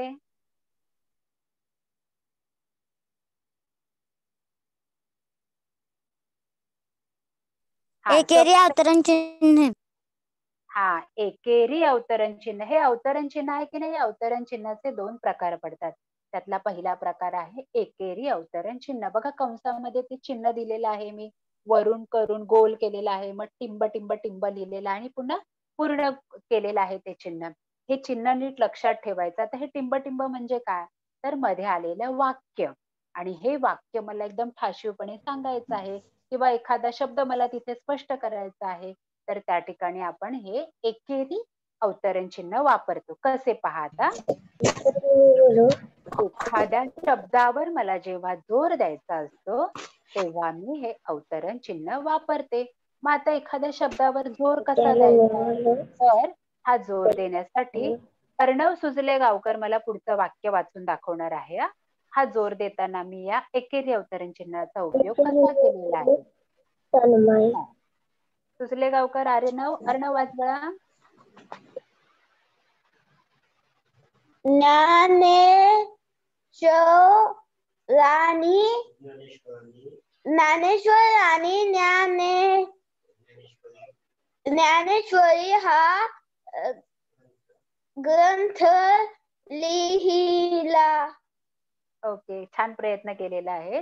हा, एकेरी अवतरण चिन्ह. हा, एकेरी अवतरण चिन्ह. हे अवतरण चिन्ह आहे की नाही, अवतरण चिन्हाचे 2 प्रकार पडतात. त्यातला पहिला प्रकार आहे एकेरी अवतरण चिन्ह. बघा कंसामध्ये ते चिन्ह दिलेलं आहे मी. वरून करून गोल केलेलं आहे, मग टिंब टिंब टिंब लिहिलेलं आहे आणि पुन्हा पूर्ण केलेलं आहे ते चिन्ह. हे चिन्ह नीट लक्षात ठेवायचं. आता हे टिंब टिंब म्हणजे काय, तर मध्ये आलेलं वाक्य, आणि हे वाक्य मला एकदम ठाशीवपणे सांगायचं आहे किंवा एखादा शब्द मला तिथे स्पष्ट करायचा आहे, तर त्या ठिकाणी आपण हे एकेरी अवतरण चिन्ह वापरतो. कसे पहा आता, एखाद्या शब्दावर मला जेव्हा जोर द्यायचा असतो तेव्हा मी हे अवतरण चिन्ह वापरते. मग आता एखाद्या शब्दावर जोर कसा द्यायचा, तर हा जोर देण्यासाठी अर्णव सुजले गावकर मला पुढचं वाक्य वाचून दाखवणार आहे. हा जोर देताना मी या एकेरी अवतरण चिन्हाचा उपयोग कसा केलेला आहे. सुजले गावकर, अर्णव वाच बळा. ज्ञानेश्वरी हा ग्रंथ लिहिला. ओके, छान प्रयत्न केलेला आहे.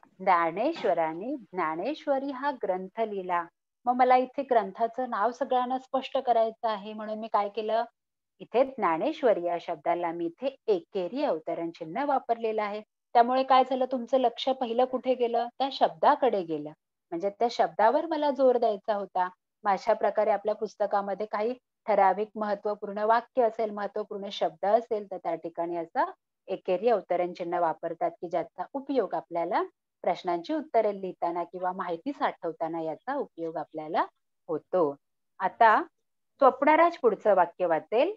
ज्ञानेश्वरी हा ग्रंथ लिहिला. मग मला इथे ग्रंथाचं नाव सगळ्यांना स्पष्ट करायचं आहे, म्हणून मी काय केलं, इथे ज्ञानेश्वरी या शब्दाला मी इथे एकेरी अवतरण चिन्ह वापरलेलं आहे. त्यामुळे काय झालं, तुमचं लक्ष पहिलं कुठे गेलं, त्या शब्दाकडे गेलं. म्हणजे त्या शब्दावर मला जोर द्यायचा होता. मग अशा प्रकारे आपल्या पुस्तकामध्ये काही ठराविक महत्वपूर्ण वाक्य असेल, महत्वपूर्ण शब्द असेल, तर त्या ठिकाणी असं एकेरी अवतरण चिन्ह वापरतात की ज्याचा उपयोग आपल्याला प्रश्नांची उत्तरे लिहिताना किंवा माहिती साठवताना याचा उपयोग आपल्याला होतो. आता स्वप्नराज पुढचं वाक्य वाचेल.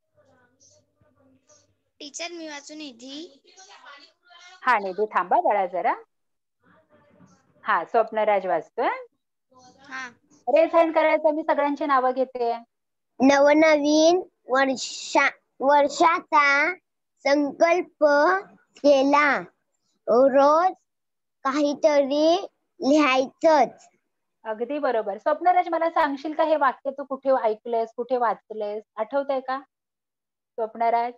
टीचर मी वाचू निधी. हा निधी थांबा बाळा जरा. हा, स्वप्नराज वाचतोय. रेज हँड करायचं, मी सगळ्यांची नावं घेते. नवनवीन वर्षाचा संकल्प केला. रोज काहीतरी लिहायचंच. अगदी बरोबर. स्वप्नराज मला सांगशील का हे वाक्य तू कुठे ऐकलंयस, कुठे वाचलंयस, आठवतंय का स्वप्नराज?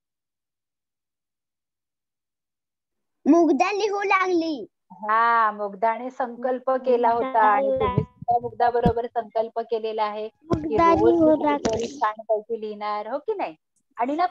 मुग्धा लिहू लागली. हा, मुग्धाने संकल्प केला होता आणि तुम्ही सुद्धा मुग्धा बरोबर संकल्प केलेला आहे की रोज काहीतरी छानपैकी लिहिणार, हो की नाही. आणि ना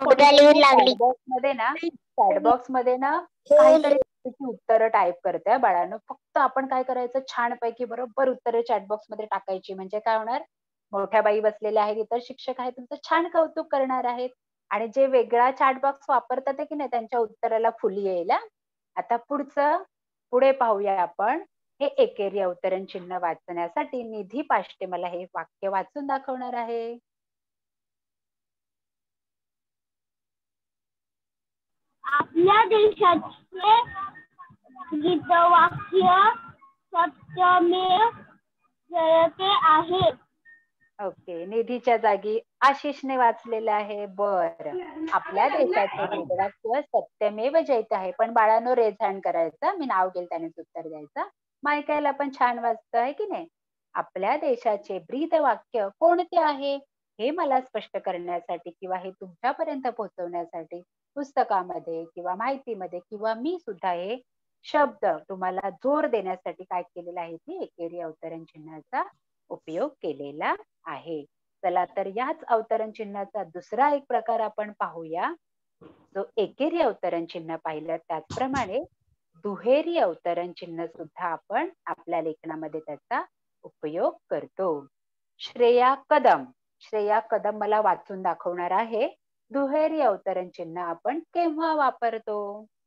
चॅट बॉक्स मध्ये ना काहीतरी उत्तरं टाईप करते बाळांनो. फक्त आपण काय करायचं, छानपैकी बरोबर उत्तरे चॅटबॉक्स मध्ये टाकायची. म्हणजे काय होणार, मोठ्या बाई बसलेल्या आहेत, इतर शिक्षक आहेत, तुमचं छान कौतुक करणार आहेत, आणि जे वेगळा चॅट बॉक्स वापरतात की नाही त्यांच्या उत्तराला फुली येईल. आता पुढे पाहूया आपण. हे एकेरी अवतरण चिन्ह वाचण्यासाठी निधी पाष्टे मला हे वाक्य वाचून दाखवणार आहे. आपल्या देशाचे गीतवाक्य सत्यमेव जयते आहे. ओके, निधीच्या जागी आशिषने वाचलेलं आहे. बर, आपल्या देशाचे गीतवाक्य सत्यमेव जयते आहे. पण बाळांनो रेज हँड करायचं, मी नाव घेईल त्यानेच उत्तर द्यायचं. मग ऐकायला पण छान वाचतं आहे की नाही. आपल्या देशाचे ब्रीदवाक्य कोणते आहे हे मला स्पष्ट करण्यासाठी किंवा हे तुमच्यापर्यंत पोहोचवण्यासाठी पुस्तकामध्ये किंवा माहितीमध्ये किंवा मी सुद्धा हे शब्द तुम्हाला जोर देण्यासाठी काय केलेलं आहे, ती एकेरी अवतरण चिन्हाचा उपयोग केलेला आहे. चला तर याच अवतरण चिन्हाचा दुसरा एक प्रकार आपण पाहूया. जो एकेरी अवतरण चिन्ह पाहिलं त्याचप्रमाणे दुहेरी अवतरण चिन्ह सुद्धा आपण आपल्या लेखनामध्ये त्याचा उपयोग करतो. श्रेया कदम मला वाचून दाखवणार आहे. दुहेरी अवतरण चिन्ह आपण केव्हा वापरतो?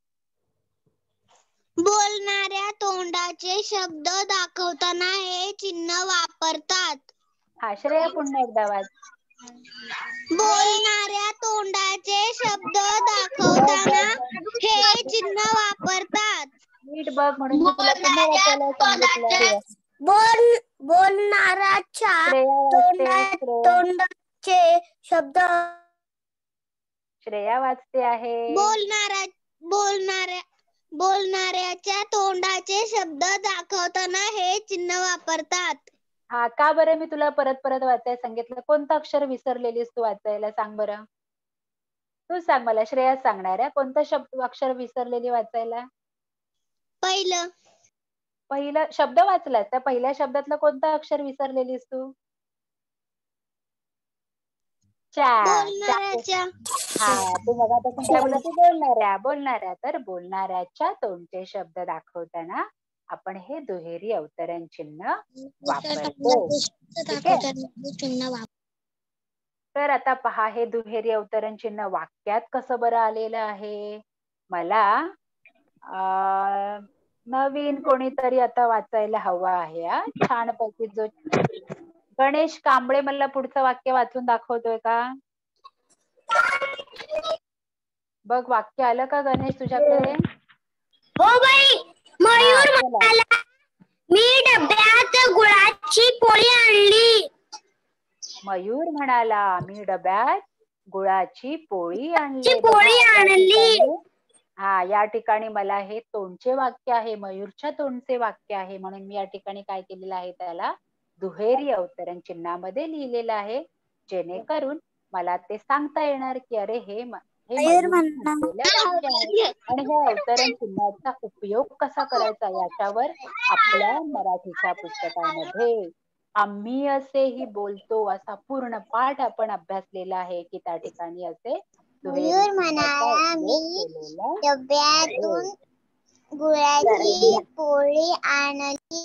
बोलणाऱ्या तोंडाचे शब्द दाखवताना हे चिन्ह वापरतात. हा, श्रेया पुन्हा एकदा वाच. बोलणाऱ्या तोंडाचे शब्द दाखवताना हे चिन्ह वापरतात. नीट बघ म्हणून मी तुला पुन्हा वाचायला सांगितलं. बोलणाऱ्याच्या तोंडाचे शब्द श्रेया वाचते आहे. बोलणाऱ्याच्या तोंडाचे शब्द दाखवताना हे चिन्ह वापरतात. हा, का बरं मी तुला परत परत वाचायला सांगितलं? कोणतं अक्षर विसरलेलीस तू वाचायला, सांग बरं? तू सांग मला, श्रेयस सांगणार आहे. कोणतं अक्षर विसरलेली वाचायला? पहिलं. पहिलं शब्द वाचलास, त्या पहिल्या शब्दातलं कोणतं अक्षर विसरलेलीस तू? बोलणाऱ्याच्या. हा, तू मगापासून काय बोलला? तू बोलणाऱ्या. तर बोलणाऱ्याच्या तोंडचे शब्द दाखवताना आपण हे दुहेरी अवतरण चिन्ह वापरतो. ठीक आहे? तर आता पहा, हे दुहेरी अवतरण चिन्ह वाक्यात कसं बरं आलेलं आहे? मला नवीन कोणीतरी आता वाचायला हवा आहे. छानपैकी जो गणेश कांबळे मला पुढचं वाक्य वाचून दाखवतोय का? बघ, वाक्य आलं का गणेश तुझ्याकडे? हो बाई. मयूर म्हणाला, मी डब्यात गुळाची पोळी आणली. मयूर म्हणाला, मी डब्यात गुळाची पोळी आणली. हा, या ठिकाणी मला हे तोंडचे वाक्य आहे, मयूरच्या तोंडचे वाक्य आहे, म्हणून मी या ठिकाणी काय केलेलं आहे, त्याला दुहेरी अवतरण चिन्हामध्ये लिहिलेलं आहे, जेणेकरून मला ते सांगता येणार की अरे हे मयूर म्हटलेलं वाक्य आहे. आणि हे अवतरण चिन्हाचा उपयोग कसा करायचा याच्यावर आपल्या मराठीच्या पुस्तकामध्ये आम्ही असेही बोलतो असा पूर्ण पाठ आपण अभ्यासलेला आहे की त्या ठिकाणी असे मयूर म्हणाला, मी डब्यातून गुळाची पोळी आणली.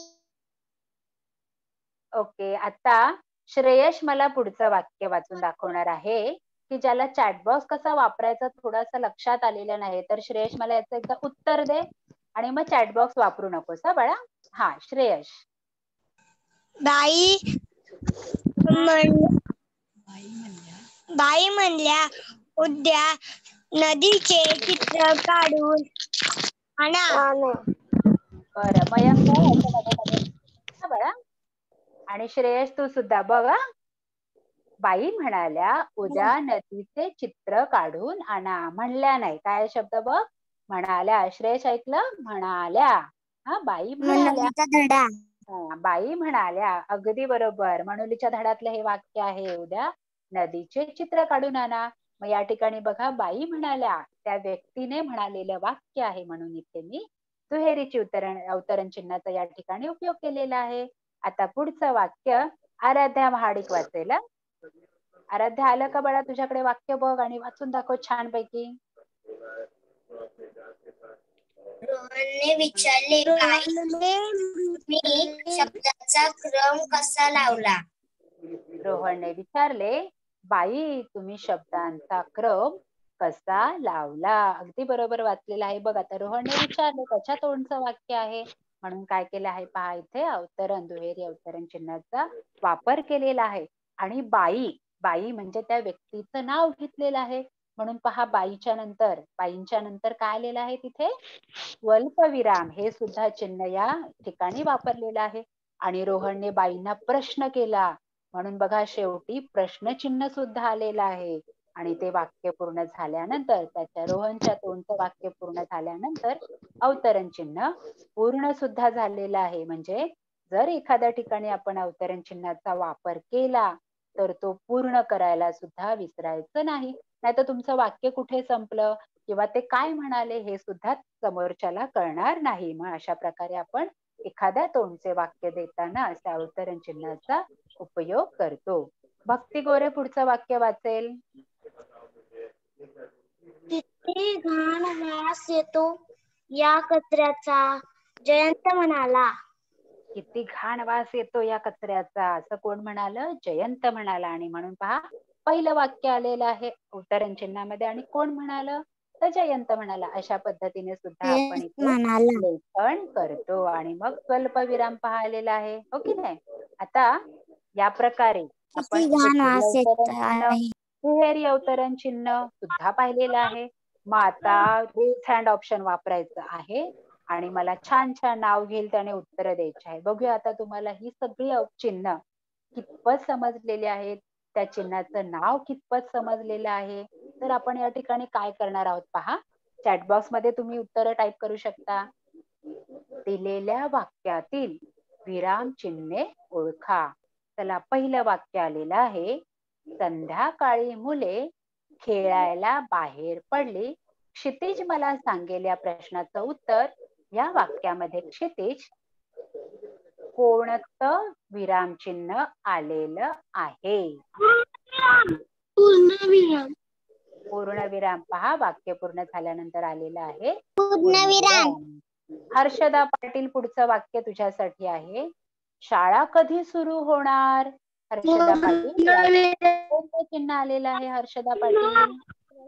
ओके, आता श्रेयश मला पुढचं वाक्य वाचून दाखवणार आहे की ज्याला चॅटबॉक्स कसा वापरायचा थोडासा लक्षात आलेलं नाही. तर श्रेयश मला याचं एकदा उत्तर दे आणि मग चॅटबॉक्स वापरू नकोस हा बाळा. हा, श्रेयश. बाई म्हणल्या, उद्या नदीचे चित्र काढून आणा. बरं, मयंक बघा. आणि श्रेयश तू सुद्धा बघ. बाई म्हणाल्या, उद्या नदीचे चित्र काढून आणा. म्हणल्या नाही, काय शब्द बघ, म्हणाल्या. श्रेयश ऐकलं? म्हणाल्या. हा, बाई म्हणाल्या. बाई म्हणाल्या, अगदी बरोबर. मनुलीच्या धड्यातलं हे वाक्य आहे, उद्या नदीचे चित्र काढून आणा. मग या ठिकाणी बघा, बाई म्हणाल्या, त्या व्यक्तीने म्हणालेलं वाक्य आहे, म्हणून इथे मी दुहेरीची अवतरण चिन्हाचा या ठिकाणी उपयोग केलेला आहे. आता पुढचं वाक्य आराध्या महाडिक वाचेल. आराध्या, आलं का बाळा तुझ्याकडे वाक्य? बघ आणि वाचून दाखव छानपैकी. रोहनने विचारले, मी शब्दाचा क्रम कसा लावला? रोहनने विचारले, बाई तुम्ही शब्दांचा क्रम कसा लावला? अगदी बरोबर वाचलेला आहे. बघ, आता रोहनने विचारले, त्याच्या तोंडचं वाक्य आहे, म्हणून काय केलं आहे पहा, इथे अवतरण दुहेरी अवतरण चिन्हाचा वापर केलेला आहे. आणि बाई म्हणजे त्या व्यक्तीचं नाव घेतलेलं आहे, म्हणून पहा, बाईंच्या नंतर काय आलेलं आहे तिथे? स्वल्पविराम हे सुद्धा चिन्ह या ठिकाणी वापरलेलं आहे. आणि रोहनने बाईंना प्रश्न केला, म्हणून बघा शेवटी प्रश्नचिन्ह सुद्धा आलेलं आहे. आणि ते वाक्य पूर्ण झाल्यानंतर, त्याच्या रोहनच्या तोंडचं वाक्य पूर्ण झाल्यानंतर अवतरण चिन्ह पूर्ण सुद्धा झालेलं आहे. म्हणजे जर एखाद्या ठिकाणी आपण अवतरण चिन्हाचा वापर केला तर तो पूर्ण करायला सुद्धा विसरायचं नाही. नाहीतर तुमचं वाक्य कुठे संपलं किंवा ते काय म्हणाले हे सुद्धा समोरच्याला कळणार नाही. मग अशा प्रकारे आपण एखाद्या तोंडचे वाक्य देताना अशा अवतरण चिन्हाचा उपयोग करतो. भक्ती गोरे पुढचं वाक्य वाचेल. किती घाण वास येतो या कचऱ्याचा, जयंत म्हणाला. किती घाण वास येतो या कचऱ्याचा, असं कोण म्हणालं? जयंत म्हणाला. आणि म्हणून पहा, पहिलं वाक्य आलेलं आहे अवतरण चिन्हामध्ये, आणि कोण म्हणालं? तर जयंत म्हणाला. अशा पद्धतीने सुद्धा आपण इथे लेखन करतो. आणि मग स्वल्पविराम पाहिलेला आहे, हो की नाही? आता या प्रकारे आपण दुहेरी अवतरण चिन्ह सुद्धा पाहिलेलं आहे. मग आता रेज हँड ऑप्शन वापरायचं आहे आणि मला छान छान नाव घेईल त्याने उत्तर द्यायची आहे. बघूया आता तुम्हाला ही सगळी चिन्ह कितपत समजलेली आहेत, त्या चिन्हाचं नाव कितपत समजलेलं आहे. तर आपण या ठिकाणी काय करणार आहोत पहा, चॅटबॉक्स मध्ये तुम्ही उत्तर टाईप करू शकता. दिलेल्या वाक्यातील विराम चिन्हे ओळखा. चला, पहिलं वाक्य आलेलं आहे. संध्याकाळी मुले खेळायला बाहेर पडली. क्षितिज मला सांगेल या प्रश्नाचं उत्तर. या वाक्यामध्ये क्षितिज कोणतं विरामचिन्ह आलेलं आहे? पूर्णविराम. पूर्णविराम. पहा, वाक्य पूर्ण झाल्यानंतर आलेलं आहे पूर्णविराम. हर्षदा पाटील, पुढचं वाक्य तुझ्यासाठी आहे. शाळा कधी सुरू होणार? हर्षदा पाटील, कोणतं चिन्ह आलेलं आहे हर्षदा पाटील?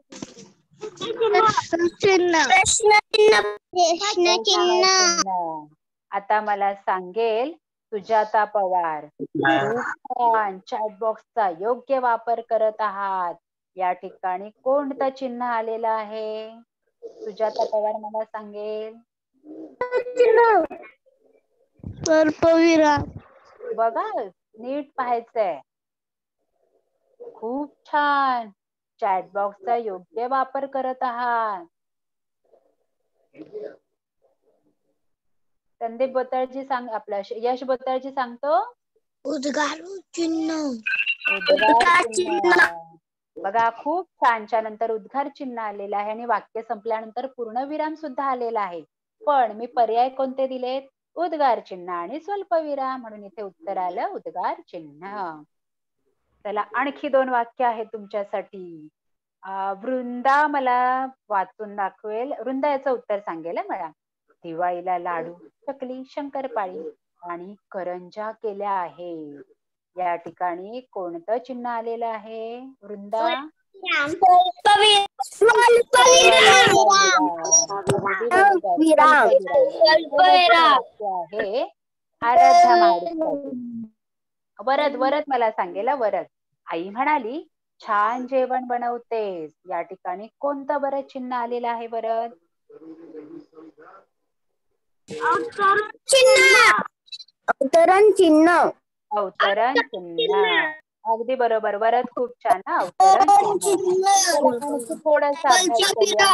प्रश्नचिन्ह. आता मला सांगेल सुजाता पवार, चॅट बॉक्सचा योग्य वापर करत आहात. या ठिकाणी कोणतं चिन्ह आलेलं आहे? सुजाता पवार मला सांगेल. स्वल्पविराम. बघा, नीट पाहायचंय. खूप छान, चॅट बॉक्सचा योग्य वापर करत आहात. संदीप बोताळजी सांग, आपला यश बोताळजी सांगतो उद्गार चिन्ह. उद्गार चिन्ह. बघा, खूप छानच्या नंतर उद्गार चिन्ह आलेलं आहे आणि वाक्य संपल्यानंतर पूर्णविराम सुद्धा आलेला आहे. पण मी पर्याय कोणते दिलेत? उद्गार चिन्ह आणि स्वल्पविराम, म्हणून इथे उत्तर आलं उद्गार चिन्ह. चला, आणखी 2 वाक्य आहेत तुमच्यासाठी. वृंदा मला वाचून दाखवेल. वृंदा याचं उत्तर सांगेल मला. दिवाळीला लाडू, चकली, शंकरपाळी आणि करंजा केल्या आहे. या ठिकाणी कोणतं चिन्ह आलेलं आहे वृंदा? आहे आराध्या महाडिक. वरद मला सांगेल. वरद, आई म्हणाली छान जेवण बनवतेस. या ठिकाणी कोणतं बरं चिन्ह आलेलं आहे वरद? अवतरण चिन्ह. अवतरण चिन्ह. अगदी बरोबर वरद, खूप छान. अवतरण चिन्ह. थोडासा अभ्यास करूया.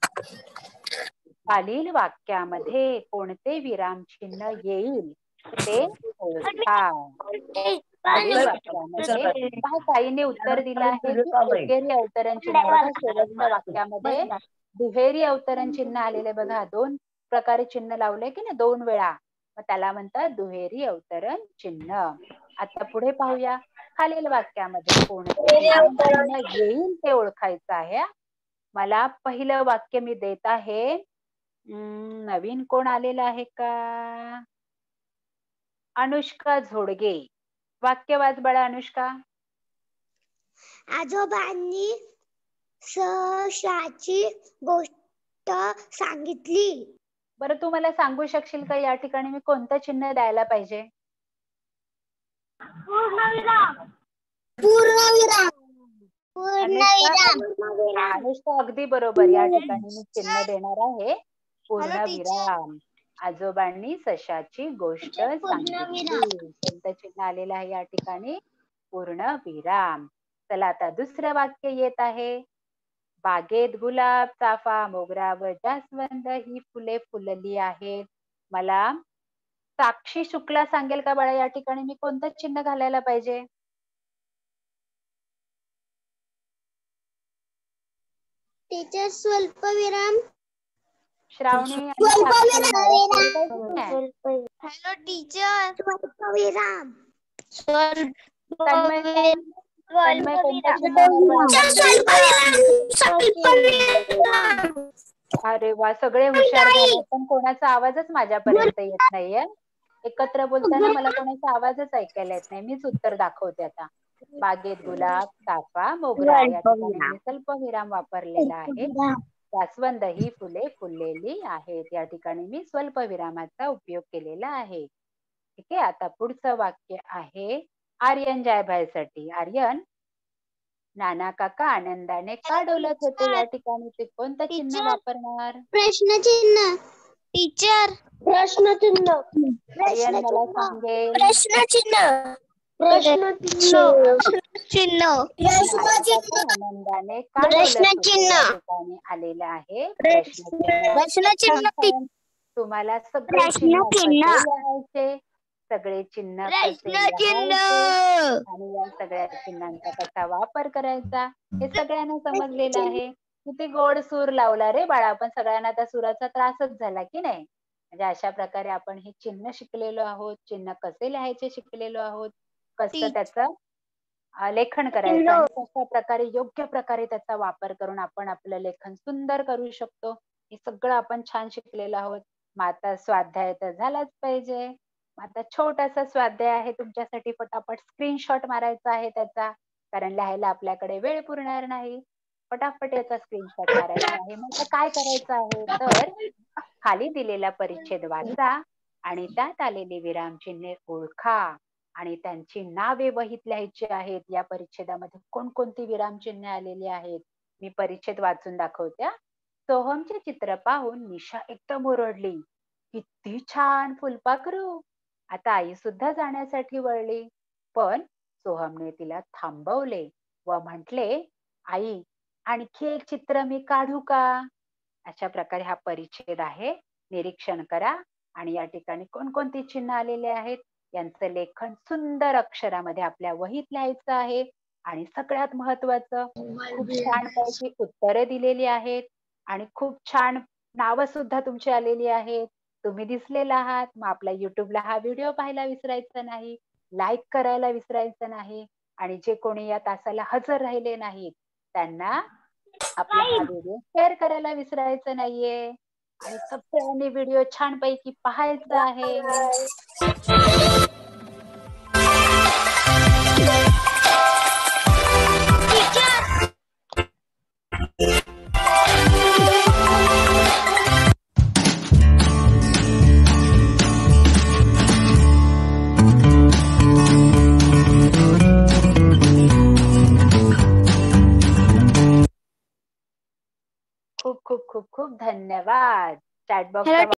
खालील वाक्यामध्ये कोणते विराम चिन्ह येईल ते ओळखा. खालील वाक्यामध्ये काहीने उत्तर दिलं आहे की दुहेरी अवतरण चिन्ह. बघा, शेवटच्या वाक्यामध्ये दुहेरी अवतरण चिन्ह आलेले. बघा, 2 प्रकारे चिन्ह लावले की नाही, 2 वेळा, मग त्याला म्हणतात दुहेरी अवतरण चिन्ह. आता पुढे पाहूया. खालील वाक्यामध्ये कोणते विराम चिन्ह येईल ते ओळखायचं आहे. मला पहिलं वाक्य मी देत आहे. नवीन कोण आलेलं आहे का? अनुष्का झोडगे. वाक्य वाच बाळा अनुष्का. आजोबांनी सशाची गोष्ट सांगितली. बरं, तू मला सांगू शकशील का या ठिकाणी मी कोणतं चिन्ह द्यायला पाहिजे? पूर्णविराम. पूर्णविराम. अनुष्का अगदी बरोबर. या ठिकाणी मी चिन्ह देणार आहे पूर्णविराम. आजोबांनी सशाची गोष्ट सांगितली. कोणतं चिन्ह आलेलं आहे या ठिकाणी? पूर्णविराम. चला, आता दुसरं वाक्य येत आहे. बागेत गुलाब, चाफा, मोगरा व जास्वंद ही फुले फुलली आहेत. मला साक्षी शुक्ला सांगेल का बाळा, या ठिकाणी मी कोणतं चिन्ह घालायला पाहिजे? टीचर स्वल्पविराम. श्रावणी. Hello teacher. स्वल्पविराम. अरे वा, सगळे हुशार झाले, पण कोणाचा आवाजच माझ्यापर्यंत येत नाहीये. एकत्र बोलताना मला कोणाचा आवाजच ऐकायला येत नाही. मीच उत्तर दाखवते आता. बागेत गुलाब, चाफा, मोगरा. या ठिकाणी मी स्वल्पविराम वापरलेला आहे. जास्वंद ही फुले फुललेली आहेत. या ठिकाणी मी स्वल्पविरामाचा उपयोग केलेला आहे. ठीक आहे. आता पुढचं वाक्य आहे आर्यन जायभाईसाठी. आर्यन, नाना काका आनंदाने का डोलत होते? या ठिकाणी ते कोणतं चिन्ह वापरणार? प्रश्नचिन्ह. टीचर, प्रश्नचिन्ह. आर्यन मला सांगेल. प्रश्नचिन्ह. प्रश्नचिन्ह. आनंदाने का डोलत होते? या ठिकाणी आलेलं आहे प्रश्नचिन्ह. तुम्हाला सगळे चिन्ह लिहायचे. सगळे चिन्ह कसे प्रश्न चिन्ह लिहायचे आणि या सगळ्या चिन्हांचा कसा वापर करायचा हे सगळ्यांना समजलेलं आहे. किती गोड सूर लावला रे बाळा, पण सगळ्यांना त्या सुराचा त्रासच झाला की नाही. म्हणजे अशा प्रकारे आपण हे चिन्ह शिकलेलो आहोत, चिन्ह कसे लिहायचे शिकलेलो आहोत, कसं त्याचं लेखन करायचं आणि कशा प्रकारे योग्य प्रकारे त्याचा वापर करून आपण आपलं लेखन सुंदर करू शकतो, हे सगळं आपण छान शिकलेलो आहोत. मग आता स्वाध्याय तर झालाच पाहिजे. मग आता छोटासा स्वाध्याय आहे तुमच्यासाठी, फटाफट स्क्रीनशॉट मारायचा आहे त्याचा, कारण लिहायला आपल्याकडे वेळ पुरणार नाही. फटाफट याचा स्क्रीनशॉट मारायचा आहे. मग आता काय करायचं आहे, तर खाली दिलेला परिच्छेद वाचा आणि त्यात आलेली विरामचिन्हे ओळखा आणि त्यांची नावे वहीत लिहायची आहेत. या परिच्छेदामध्ये कोणकोणती विरामचिन्हे आलेली आहेत मी परिच्छेद वाचून दाखवते हा. सोहमचे चित्र पाहून निशा एकदम ओरडली, किती छान फुलपाखरू. आता आई सुद्धा जाण्यासाठी वळली, पण सोहमने तिला थांबवले व म्हटले, आई आणखी एक चित्र मी काढू का? अशा प्रकारे हा परिच्छेद आहे. निरीक्षण करा आणि या ठिकाणी कोणकोणती चिन्ह आलेले आहेत यांचं लेखन सुंदर अक्षरामध्ये आपल्या वहीत लिहायचं आहे. आणि सगळ्यात महत्वाचं, खूप छान पैकी उत्तरे दिलेली आहेत आणि खूप छान नावं सुद्धा तुमची आलेली आहेत. तुम्ही दिसलेला आहात. मग आपल्या युट्यूबला हा व्हिडिओ पाहायला विसरायचा नाही, लाईक करायला विसरायचं नाही आणि जे कोणी या तासाला हजर राहिले नाहीत त्यांना आपला हा व्हिडिओ शेअर करायला विसरायचं नाहीये आणि सगळ्यांनी व्हिडिओ छानपैकी पाहायचा आहे. खूप खूप खूप खूप धन्यवाद. Chat box